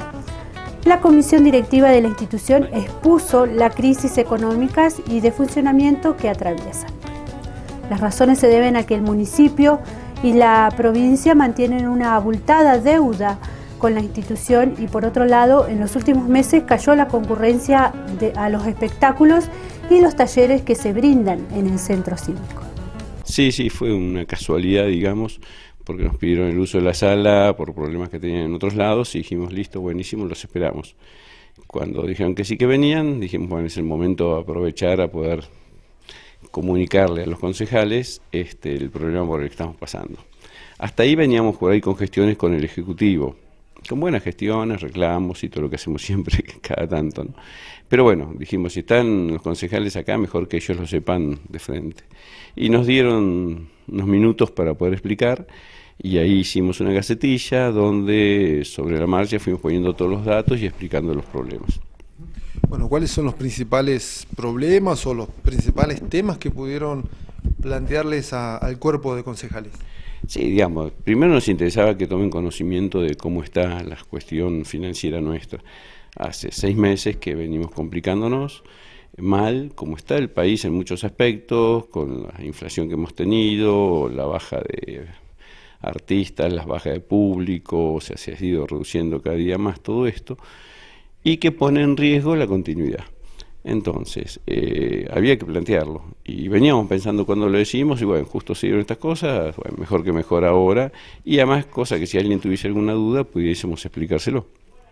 La comisión directiva de la institución expuso la crisis económica y de funcionamiento que atraviesan. Las razones se deben a que el municipio y la provincia mantienen una abultada deuda con la institución y por otro lado en los últimos meses cayó la concurrencia de, a los espectáculos y los talleres que se brindan en el centro cívico. Sí, sí, fue una casualidad, digamos, porque nos pidieron el uso de la sala por problemas que tenían en otros lados y dijimos, listo, buenísimo, los esperamos. Cuando dijeron que sí que venían, dijimos, bueno, es el momento de aprovechar a poder comunicarle a los concejales este, el problema por el que estamos pasando. Hasta ahí veníamos por ahí con gestiones con el Ejecutivo, con buenas gestiones, reclamos y todo lo que hacemos siempre, cada tanto, ¿no? Pero bueno, dijimos, si están los concejales acá, mejor que ellos lo sepan de frente. Y nos dieron unos minutos para poder explicar, y ahí hicimos una gacetilla donde sobre la marcha fuimos poniendo todos los datos y explicando los problemas. Bueno, ¿cuáles son los principales problemas o los principales temas que pudieron plantearles a, al cuerpo de concejales? Sí, digamos, primero nos interesaba que tomen conocimiento de cómo está la cuestión financiera nuestra. Hace seis meses que venimos complicándonos mal, cómo está el país en muchos aspectos, con la inflación que hemos tenido, la baja de artistas, la baja de público, o sea, se ha ido reduciendo cada día más todo esto, y que pone en riesgo la continuidad. Entonces, eh, había que plantearlo, y veníamos pensando cuando lo decimos, y bueno, justo se dieron estas cosas, bueno, mejor que mejor ahora, y además, cosa que si alguien tuviese alguna duda, pudiésemos explicárselo.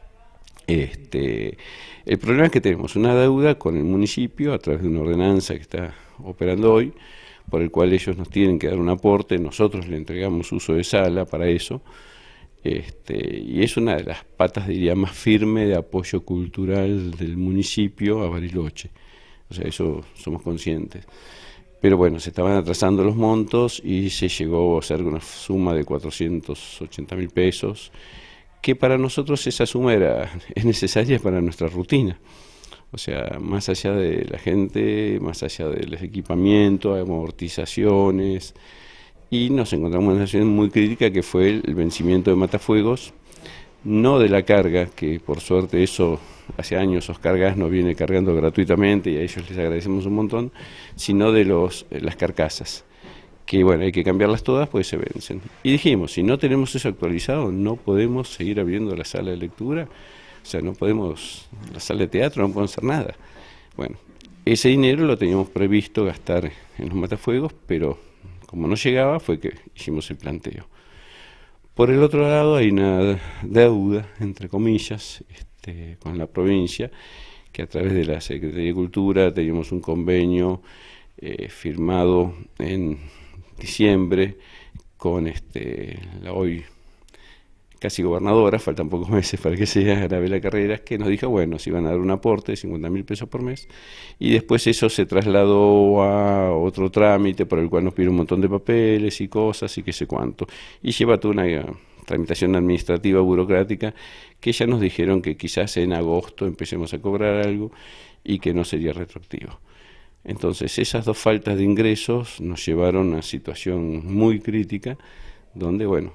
Este, el problema es que tenemos una deuda con el municipio a través de una ordenanza que está operando hoy, por el cual ellos nos tienen que dar un aporte, nosotros le entregamos uso de sala para eso, Este, y es una de las patas, diría, más firme de apoyo cultural del municipio a Bariloche. O sea, eso somos conscientes. Pero bueno, se estaban atrasando los montos y se llegó a hacer una suma de cuatrocientos ochenta mil pesos, que para nosotros esa suma era, es necesaria para nuestra rutina. O sea, más allá de la gente, más allá del equipamiento, amortizaciones. Y nos encontramos en una situación muy crítica que fue el vencimiento de Matafuegos, no de la carga, que por suerte eso hace años Oscargas nos viene cargando gratuitamente y a ellos les agradecemos un montón, sino de los las carcasas, que bueno, hay que cambiarlas todas pues se vencen. Y dijimos, si no tenemos eso actualizado, no podemos seguir abriendo la sala de lectura, o sea, no podemos, la sala de teatro, no podemos hacer nada. Bueno, ese dinero lo teníamos previsto gastar en los Matafuegos, pero como no llegaba, fue que hicimos el planteo. Por el otro lado, hay una deuda, entre comillas, este, con la provincia, que a través de la Secretaría de Cultura teníamos un convenio eh, firmado en diciembre con este, la hoy casi gobernadora, faltan pocos meses para que sea Arabela Carreras, que nos dijo, bueno, se iban a dar un aporte de cincuenta mil pesos por mes, y después eso se trasladó a otro trámite por el cual nos pidieron un montón de papeles y cosas y qué sé cuánto, y lleva toda una tramitación administrativa burocrática que ya nos dijeron que quizás en agosto empecemos a cobrar algo y que no sería retroactivo. Entonces esas dos faltas de ingresos nos llevaron a una situación muy crítica, donde, bueno,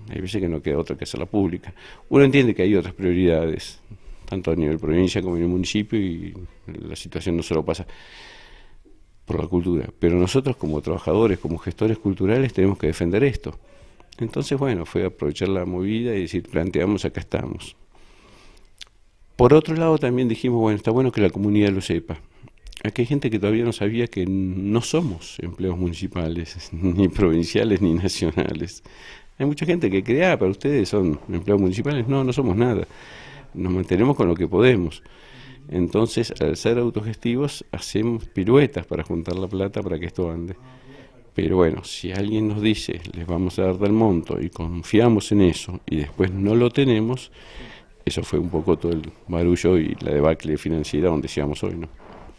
hay veces que no queda otra que hacerla pública. Uno entiende que hay otras prioridades, tanto a nivel provincia como a nivel municipio, y la situación no solo pasa por la cultura, pero nosotros como trabajadores, como gestores culturales, tenemos que defender esto. Entonces, bueno, fue aprovechar la movida y decir, planteamos, acá estamos. Por otro lado, también dijimos, bueno, está bueno que la comunidad lo sepa. Aquí hay gente que todavía no sabía que no somos empleados municipales, ni provinciales, ni nacionales. Hay mucha gente que cree, ah, pero ustedes son empleados municipales. No, no somos nada. Nos mantenemos con lo que podemos. Entonces, al ser autogestivos, hacemos piruetas para juntar la plata para que esto ande. Pero bueno, si alguien nos dice, les vamos a dar tal monto y confiamos en eso y después no lo tenemos, eso fue un poco todo el barullo y la debacle financiera donde llegamos hoy, ¿no?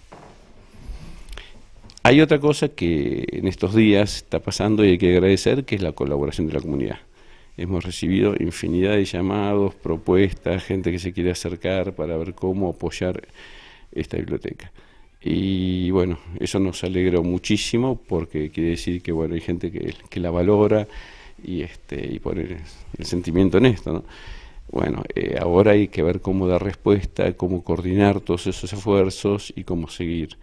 Hay otra cosa que en estos días está pasando y hay que agradecer, que es la colaboración de la comunidad. Hemos recibido infinidad de llamados, propuestas, gente que se quiere acercar para ver cómo apoyar esta biblioteca. Y bueno, eso nos alegró muchísimo porque quiere decir que bueno, hay gente que, que la valora y, este, y pone el, el sentimiento en esto, ¿no? Bueno, eh, ahora hay que ver cómo dar respuesta, cómo coordinar todos esos esfuerzos y cómo seguir.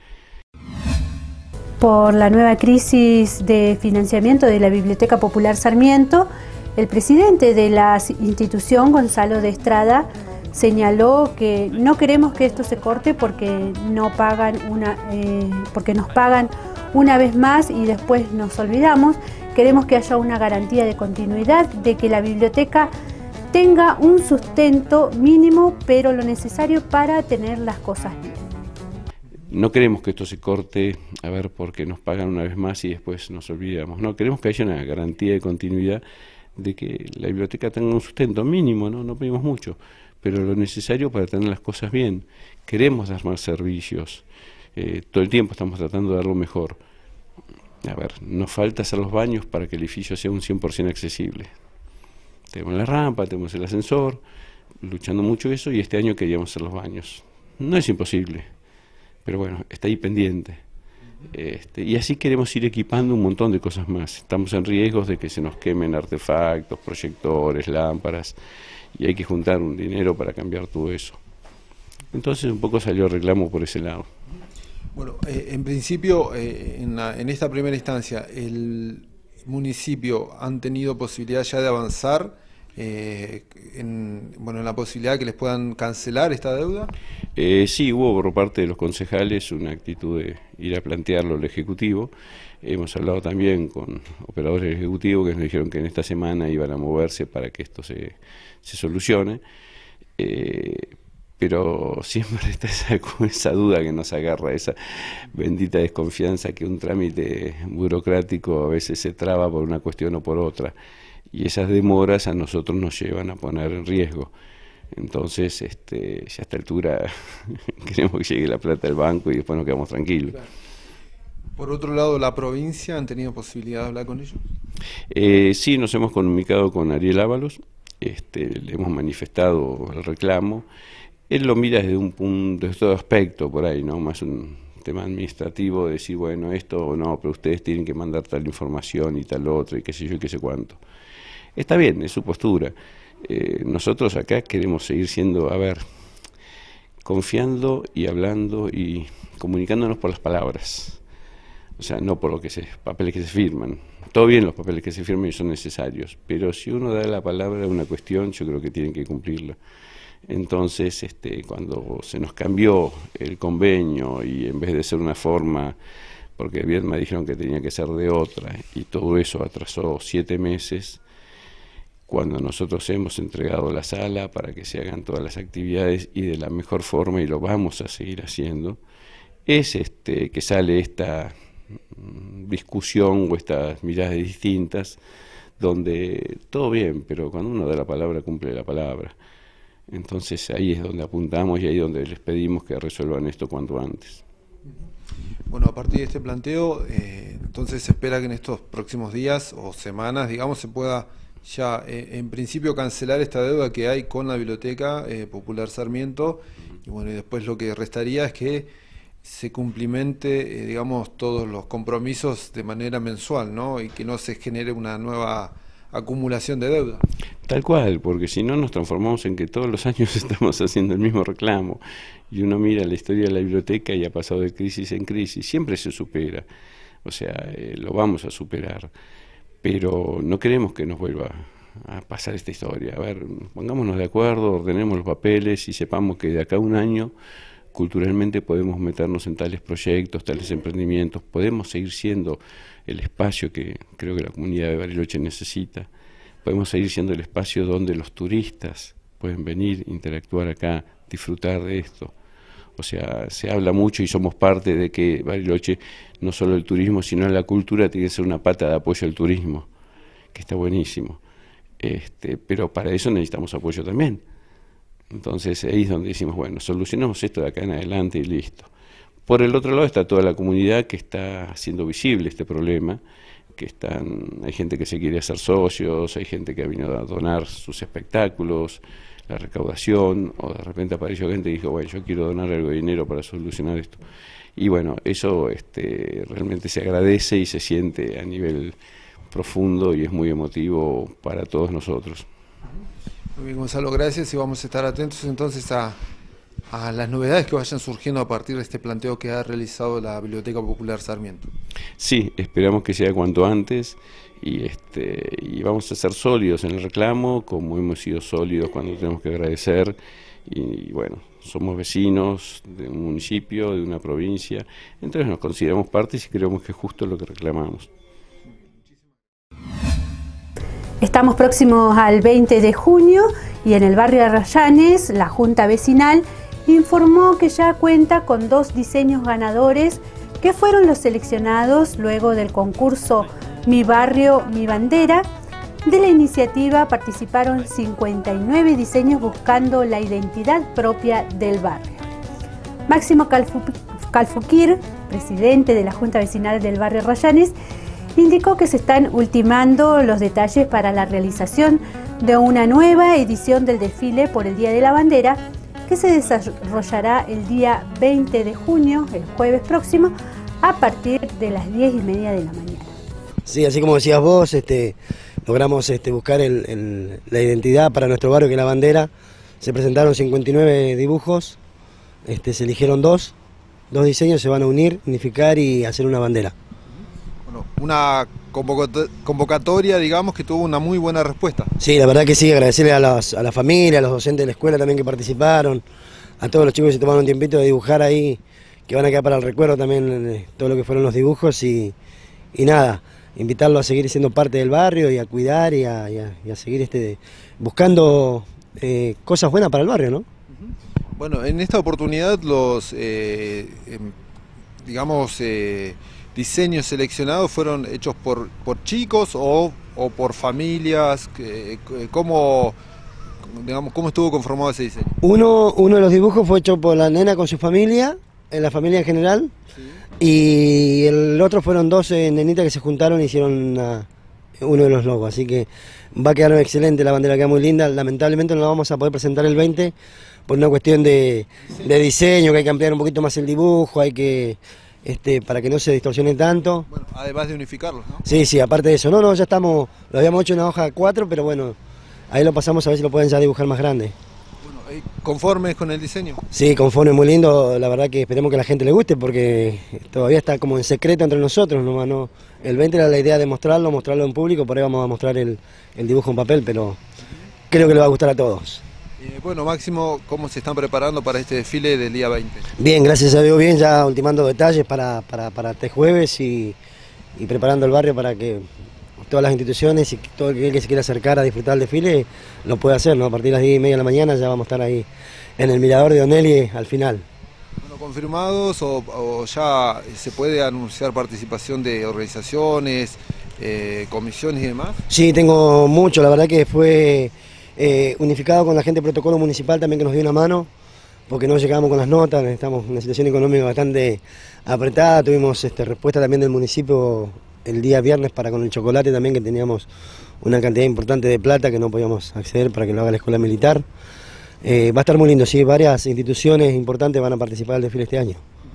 Por la nueva crisis de financiamiento de la Biblioteca Popular Sarmiento, el presidente de la institución, Gonzalo de Estrada, señaló que no queremos que esto se corte porque no pagan una, eh, porque nos pagan una vez más y después nos olvidamos. Queremos que haya una garantía de continuidad, de que la biblioteca tenga un sustento mínimo, pero lo necesario para tener las cosas bien. No queremos que esto se corte, a ver, porque nos pagan una vez más y después nos olvidamos. No, queremos que haya una garantía de continuidad, de que la biblioteca tenga un sustento mínimo, no, no pedimos mucho, pero lo necesario para tener las cosas bien. Queremos dar más servicios, eh, todo el tiempo estamos tratando de dar lo mejor. A ver, nos falta hacer los baños para que el edificio sea un cien por ciento accesible. Tenemos la rampa, tenemos el ascensor, luchando mucho eso, y este año queríamos hacer los baños. No es imposible, pero bueno, está ahí pendiente. Este, y así queremos ir equipando un montón de cosas más. Estamos en riesgos de que se nos quemen artefactos, proyectores, lámparas, y hay que juntar un dinero para cambiar todo eso. Entonces un poco salió el reclamo por ese lado. Bueno, eh, en principio, eh, en, la, en esta primera instancia, ¿el municipio han tenido posibilidad ya de avanzar eh, en, bueno, en la posibilidad de que les puedan cancelar esta deuda? Eh, sí, hubo por parte de los concejales una actitud de ir a plantearlo al Ejecutivo. Hemos hablado también con operadores del Ejecutivo que nos dijeron que en esta semana iban a moverse para que esto se, se solucione. Eh, pero siempre está esa, esa duda que nos agarra, esa bendita desconfianza que un trámite burocrático a veces se traba por una cuestión o por otra. Y esas demoras a nosotros nos llevan a poner en riesgo. Entonces, este, ya a esta altura queremos que llegue la plata del banco y después nos quedamos tranquilos. Claro. Por otro lado, ¿la provincia han tenido posibilidad de hablar con ellos? Eh, sí, nos hemos comunicado con Ariel Ábalos, este, le hemos manifestado el reclamo. Él lo mira desde un punto, desde todo aspecto por ahí, ¿no? Más un tema administrativo de decir, bueno, esto o no, pero ustedes tienen que mandar tal información y tal otra y qué sé yo y qué sé cuánto. Está bien, es su postura. Eh, nosotros acá queremos seguir siendo, a ver, confiando y hablando y comunicándonos por las palabras, o sea, no por lo que se, papeles que se firman. Todo bien los papeles que se firman y son necesarios, pero si uno da la palabra a una cuestión, yo creo que tienen que cumplirla. Entonces, este, cuando se nos cambió el convenio y en vez de ser una forma, porque bien me dijeron que tenía que ser de otra, y todo eso atrasó siete meses, cuando nosotros hemos entregado la sala para que se hagan todas las actividades y de la mejor forma, y lo vamos a seguir haciendo, es este que sale esta discusión o estas miradas distintas, donde todo bien, pero cuando uno da la palabra, cumple la palabra. Entonces ahí es donde apuntamos y ahí es donde les pedimos que resuelvan esto cuanto antes. Bueno, a partir de este planteo, eh, entonces se espera que en estos próximos días o semanas, digamos, se pueda ya eh, en principio cancelar esta deuda que hay con la Biblioteca eh, Popular Sarmiento, y bueno, y después lo que restaría es que se cumplimente, eh, digamos, todos los compromisos de manera mensual, ¿no? Y que no se genere una nueva acumulación de deuda. Tal cual, porque si no nos transformamos en que todos los años estamos haciendo el mismo reclamo. Y uno mira la historia de la biblioteca y ha pasado de crisis en crisis, siempre se supera, o sea, eh, lo vamos a superar, pero no queremos que nos vuelva a pasar esta historia. A ver, pongámonos de acuerdo, ordenemos los papeles y sepamos que de acá a un año culturalmente podemos meternos en tales proyectos, tales emprendimientos, podemos seguir siendo el espacio que creo que la comunidad de Bariloche necesita, podemos seguir siendo el espacio donde los turistas pueden venir, interactuar acá, disfrutar de esto. O sea, se habla mucho y somos parte de que Bariloche, no solo el turismo, sino la cultura, tiene que ser una pata de apoyo al turismo, que está buenísimo. Este, pero para eso necesitamos apoyo también. Entonces ahí es donde decimos, bueno, solucionamos esto de acá en adelante y listo. Por el otro lado está toda la comunidad que está haciendo visible este problema, que están, hay gente que se quiere hacer socios, hay gente que ha venido a donar sus espectáculos, la recaudación, o de repente apareció gente y dijo, bueno, yo quiero donar algo de dinero para solucionar esto. Y bueno, eso este, realmente se agradece y se siente a nivel profundo y es muy emotivo para todos nosotros. Muy bien, Gonzalo, gracias, y vamos a estar atentos entonces a, a las novedades que vayan surgiendo a partir de este planteo que ha realizado la Biblioteca Popular Sarmiento. Sí, esperamos que sea cuanto antes. Y, este, y vamos a ser sólidos en el reclamo, como hemos sido sólidos cuando tenemos que agradecer. Y, y bueno, somos vecinos de un municipio, de una provincia, entonces nos consideramos partes y creemos que es justo lo que reclamamos. Estamos próximos al veinte de junio y en el barrio Arrayanes, la Junta Vecinal informó que ya cuenta con dos diseños ganadores que fueron los seleccionados luego del concurso Mi Barrio, Mi Bandera. De la iniciativa participaron cincuenta y nueve diseños buscando la identidad propia del barrio. Máximo Calfuquir, presidente de la Junta Vecinal del barrio Arrayanes, indicó que se están ultimando los detalles para la realización de una nueva edición del desfile por el Día de la Bandera, que se desarrollará el día veinte de junio, el jueves próximo, a partir de las diez y media de la mañana. Sí, así como decías vos, este, logramos este, buscar el, el, la identidad para nuestro barrio, que es la bandera. Se presentaron cincuenta y nueve dibujos, este, se eligieron dos, dos diseños, se van a unir, unificar y hacer una bandera. Bueno, una convocatoria, digamos, que tuvo una muy buena respuesta. Sí, la verdad que sí, agradecerle a, las, a la familia, a los docentes de la escuela también que participaron, a todos los chicos que se tomaron un tiempito de dibujar ahí, que van a quedar para el recuerdo también eh, todo lo que fueron los dibujos y, y nada, invitarlo a seguir siendo parte del barrio y a cuidar y a, y a, y a seguir este, buscando eh, cosas buenas para el barrio, ¿no? Bueno, en esta oportunidad los, eh, eh, digamos, eh, diseños seleccionados fueron hechos por, por chicos o, o por familias. Eh, ¿cómo, digamos, ¿Cómo estuvo conformado ese diseño? Uno, uno de los dibujos fue hecho por la nena con su familia, en la familia en general, sí. Y el otro fueron dos eh, nenitas que se juntaron y hicieron una, uno de los logos, así que va a quedar excelente, la bandera queda muy linda. Lamentablemente no la vamos a poder presentar el veinte por una cuestión de, de diseño, que hay que ampliar un poquito más el dibujo, hay que, este, para que no se distorsione tanto. Bueno, además de unificarlos, ¿no? Sí, sí, aparte de eso, no, no, ya estamos, lo habíamos hecho en una hoja cuatro, pero bueno, ahí lo pasamos a ver si lo pueden ya dibujar más grande. ¿Conformes con el diseño? Sí, conforme, muy lindo, la verdad que esperemos que a la gente le guste porque todavía está como en secreto entre nosotros, no, no, el veinte era la idea de mostrarlo, mostrarlo en público, por ahí vamos a mostrar el, el dibujo en papel, pero creo que le va a gustar a todos. Eh, bueno, Máximo, ¿cómo se están preparando para este desfile del día veinte? Bien, gracias a Dios, bien, ya ultimando detalles para, para, para este jueves y, y preparando el barrio para que todas las instituciones y todo el que se quiera acercar a disfrutar del desfile lo puede hacer, ¿no? A partir de las diez y media de la mañana ya vamos a estar ahí en el mirador de Onelli al final. Bueno, ¿confirmados o, o ya se puede anunciar participación de organizaciones, eh, comisiones y demás? Sí, tengo mucho, la verdad que fue eh, unificado con la gente del protocolo municipal también, que nos dio una mano, porque no llegábamos con las notas, estamos en una situación económica bastante apretada, tuvimos este, respuesta también del municipio el día viernes para con el chocolate también, que teníamos una cantidad importante de plata que no podíamos acceder para que lo haga la escuela militar. Eh, va a estar muy lindo, sí, varias instituciones importantes van a participar del desfile este año.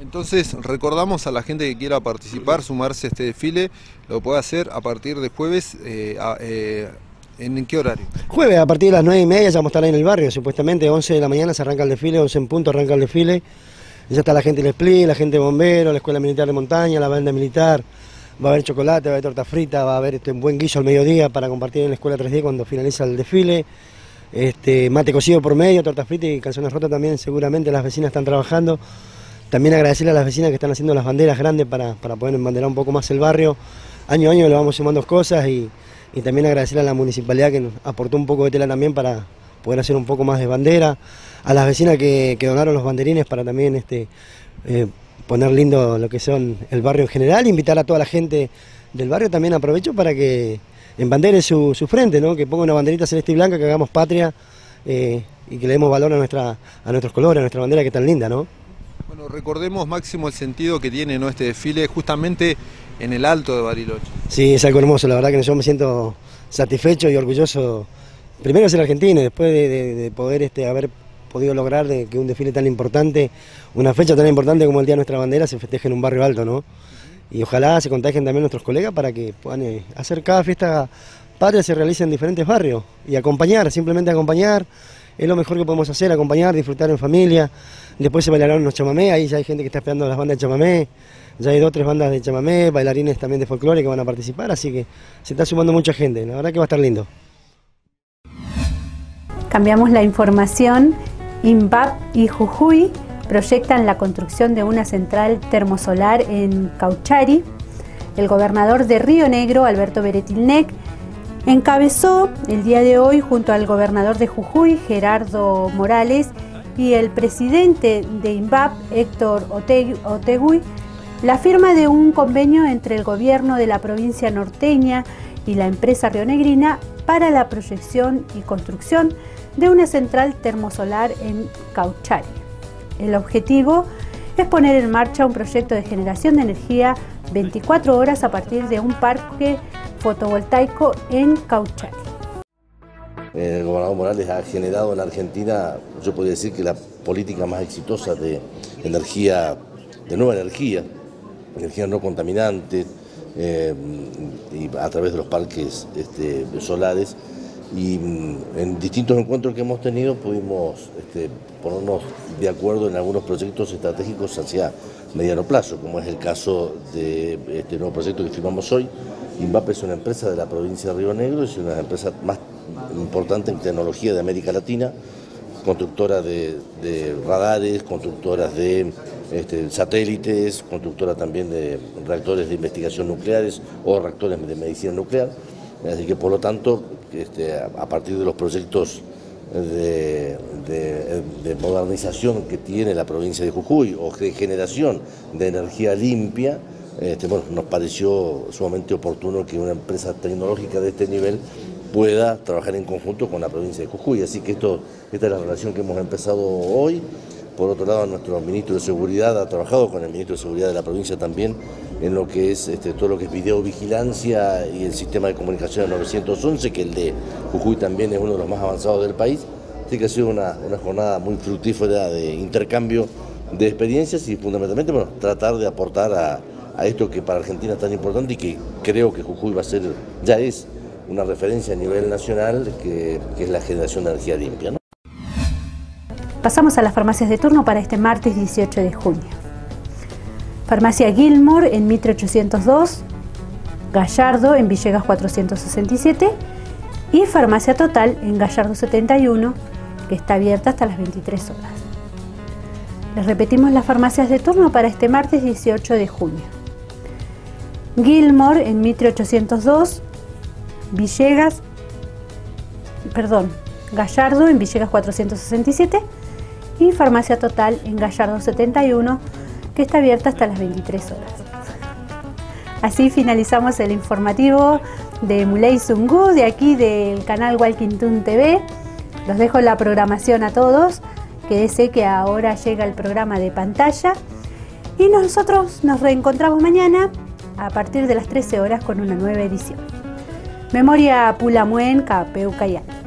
Entonces recordamos a la gente que quiera participar, sumarse a este desfile, lo puede hacer a partir de jueves, eh, a, eh, ¿en qué horario? Jueves a partir de las nueve y media ya vamos a estar ahí en el barrio, supuestamente once de la mañana se arranca el desfile, once en punto arranca el desfile, ya está la gente del Split, la gente de bomberos, la escuela militar de montaña, la banda militar, va a haber chocolate, va a haber torta frita, va a haber este, un buen guiso al mediodía para compartir en la escuela tres D cuando finaliza el desfile. Este, mate cocido por medio, torta frita y calzones rotos también, seguramente las vecinas están trabajando. También agradecerle a las vecinas que están haciendo las banderas grandes para, para poder embanderar un poco más el barrio. Año a año le vamos sumando cosas y, y también agradecerle a la municipalidad que nos aportó un poco de tela también para poder hacer un poco más de bandera. A las vecinas que, que donaron los banderines para también este, eh, poner lindo lo que son el barrio en general. Invitar a toda la gente del barrio también aprovecho para que embandere su, su frente, ¿no? Que ponga una banderita celeste y blanca, que hagamos patria eh, y que le demos valor a, nuestra, a nuestros colores, a nuestra bandera que es tan linda, ¿no? Bueno, recordemos, Máximo, el sentido que tiene, ¿no?, este desfile justamente en el Alto de Bariloche. Sí, es algo hermoso, la verdad que yo me siento satisfecho y orgulloso, primero de ser argentino y después de, de, de poder este, haber podido lograr de que un desfile tan importante, una fecha tan importante como el Día de Nuestra Bandera, se festeje en un barrio alto, ¿no? Y ojalá se contagien también nuestros colegas para que puedan eh, hacer cada fiesta patria se realice en diferentes barrios y acompañar, simplemente acompañar, es lo mejor que podemos hacer, acompañar, disfrutar en familia. Después se bailarán unos chamamé, ahí ya hay gente que está esperando las bandas de chamamé, ya hay dos o tres bandas de chamamé, bailarines también de folclore que van a participar, así que se está sumando mucha gente, la verdad que va a estar lindo. Cambiamos la información. INVAP y Jujuy proyectan la construcción de una central termosolar en Cauchari. El gobernador de Río Negro, Alberto Beretilnec, encabezó el día de hoy junto al gobernador de Jujuy, Gerardo Morales, y el presidente de INVAP, Héctor Otegui, la firma de un convenio entre el gobierno de la provincia norteña y la empresa rionegrina para la proyección y construcción de una central termosolar en Cauchari. El objetivo es poner en marcha un proyecto de generación de energía veinticuatro horas a partir de un parque fotovoltaico en Cauchari. El gobernador Morales ha generado en Argentina, yo podría decir que la política más exitosa de energía, de nueva energía, energía no contaminante, eh, y a través de los parques este, solares. Y en distintos encuentros que hemos tenido pudimos este, ponernos de acuerdo en algunos proyectos estratégicos hacia mediano plazo, como es el caso de este nuevo proyecto que firmamos hoy. INVAP es una empresa de la provincia de Río Negro, es una de las empresas más importantes en tecnología de América Latina, constructora de, de radares, constructoras de este, satélites, constructora también de reactores de investigación nucleares o reactores de medicina nuclear. Así que por lo tanto, este, a partir de los proyectos de, de, de modernización que tiene la provincia de Jujuy o de generación de energía limpia, este, bueno, nos pareció sumamente oportuno que una empresa tecnológica de este nivel pueda trabajar en conjunto con la provincia de Jujuy. Así que esto, esta es la relación que hemos empezado hoy. Por otro lado, nuestro ministro de Seguridad ha trabajado con el ministro de Seguridad de la provincia también en lo que es este, todo lo que es videovigilancia y el sistema de comunicación novecientos once, que el de Jujuy también es uno de los más avanzados del país. Así que ha sido una, una jornada muy fructífera de intercambio de experiencias y fundamentalmente bueno, tratar de aportar a, a esto que para Argentina es tan importante y que creo que Jujuy va a ser, ya es una referencia a nivel nacional, que, que es la generación de energía limpia, ¿no? Pasamos a las farmacias de turno para este martes dieciocho de junio. Farmacia Gilmore en Mitre ochocientos dos, Gallardo en Villegas cuatrocientos sesenta y siete y Farmacia Total en Gallardo setenta y uno, que está abierta hasta las veintitrés horas. Les repetimos las farmacias de turno para este martes dieciocho de junio. Gilmore en Mitre ochocientos dos, Villegas, perdón, Gallardo en Villegas cuatrocientos sesenta y siete y Farmacia Total en Gallardo setenta y uno, que está abierta hasta las veintitrés horas. Así finalizamos el informativo de Muley Zungu, de aquí del canal Walkington T V. Los dejo la programación a todos. Quédese que ahora llega el programa de pantalla y nosotros nos reencontramos mañana a partir de las trece horas con una nueva edición. Memoria Pulamuen Capeucayán.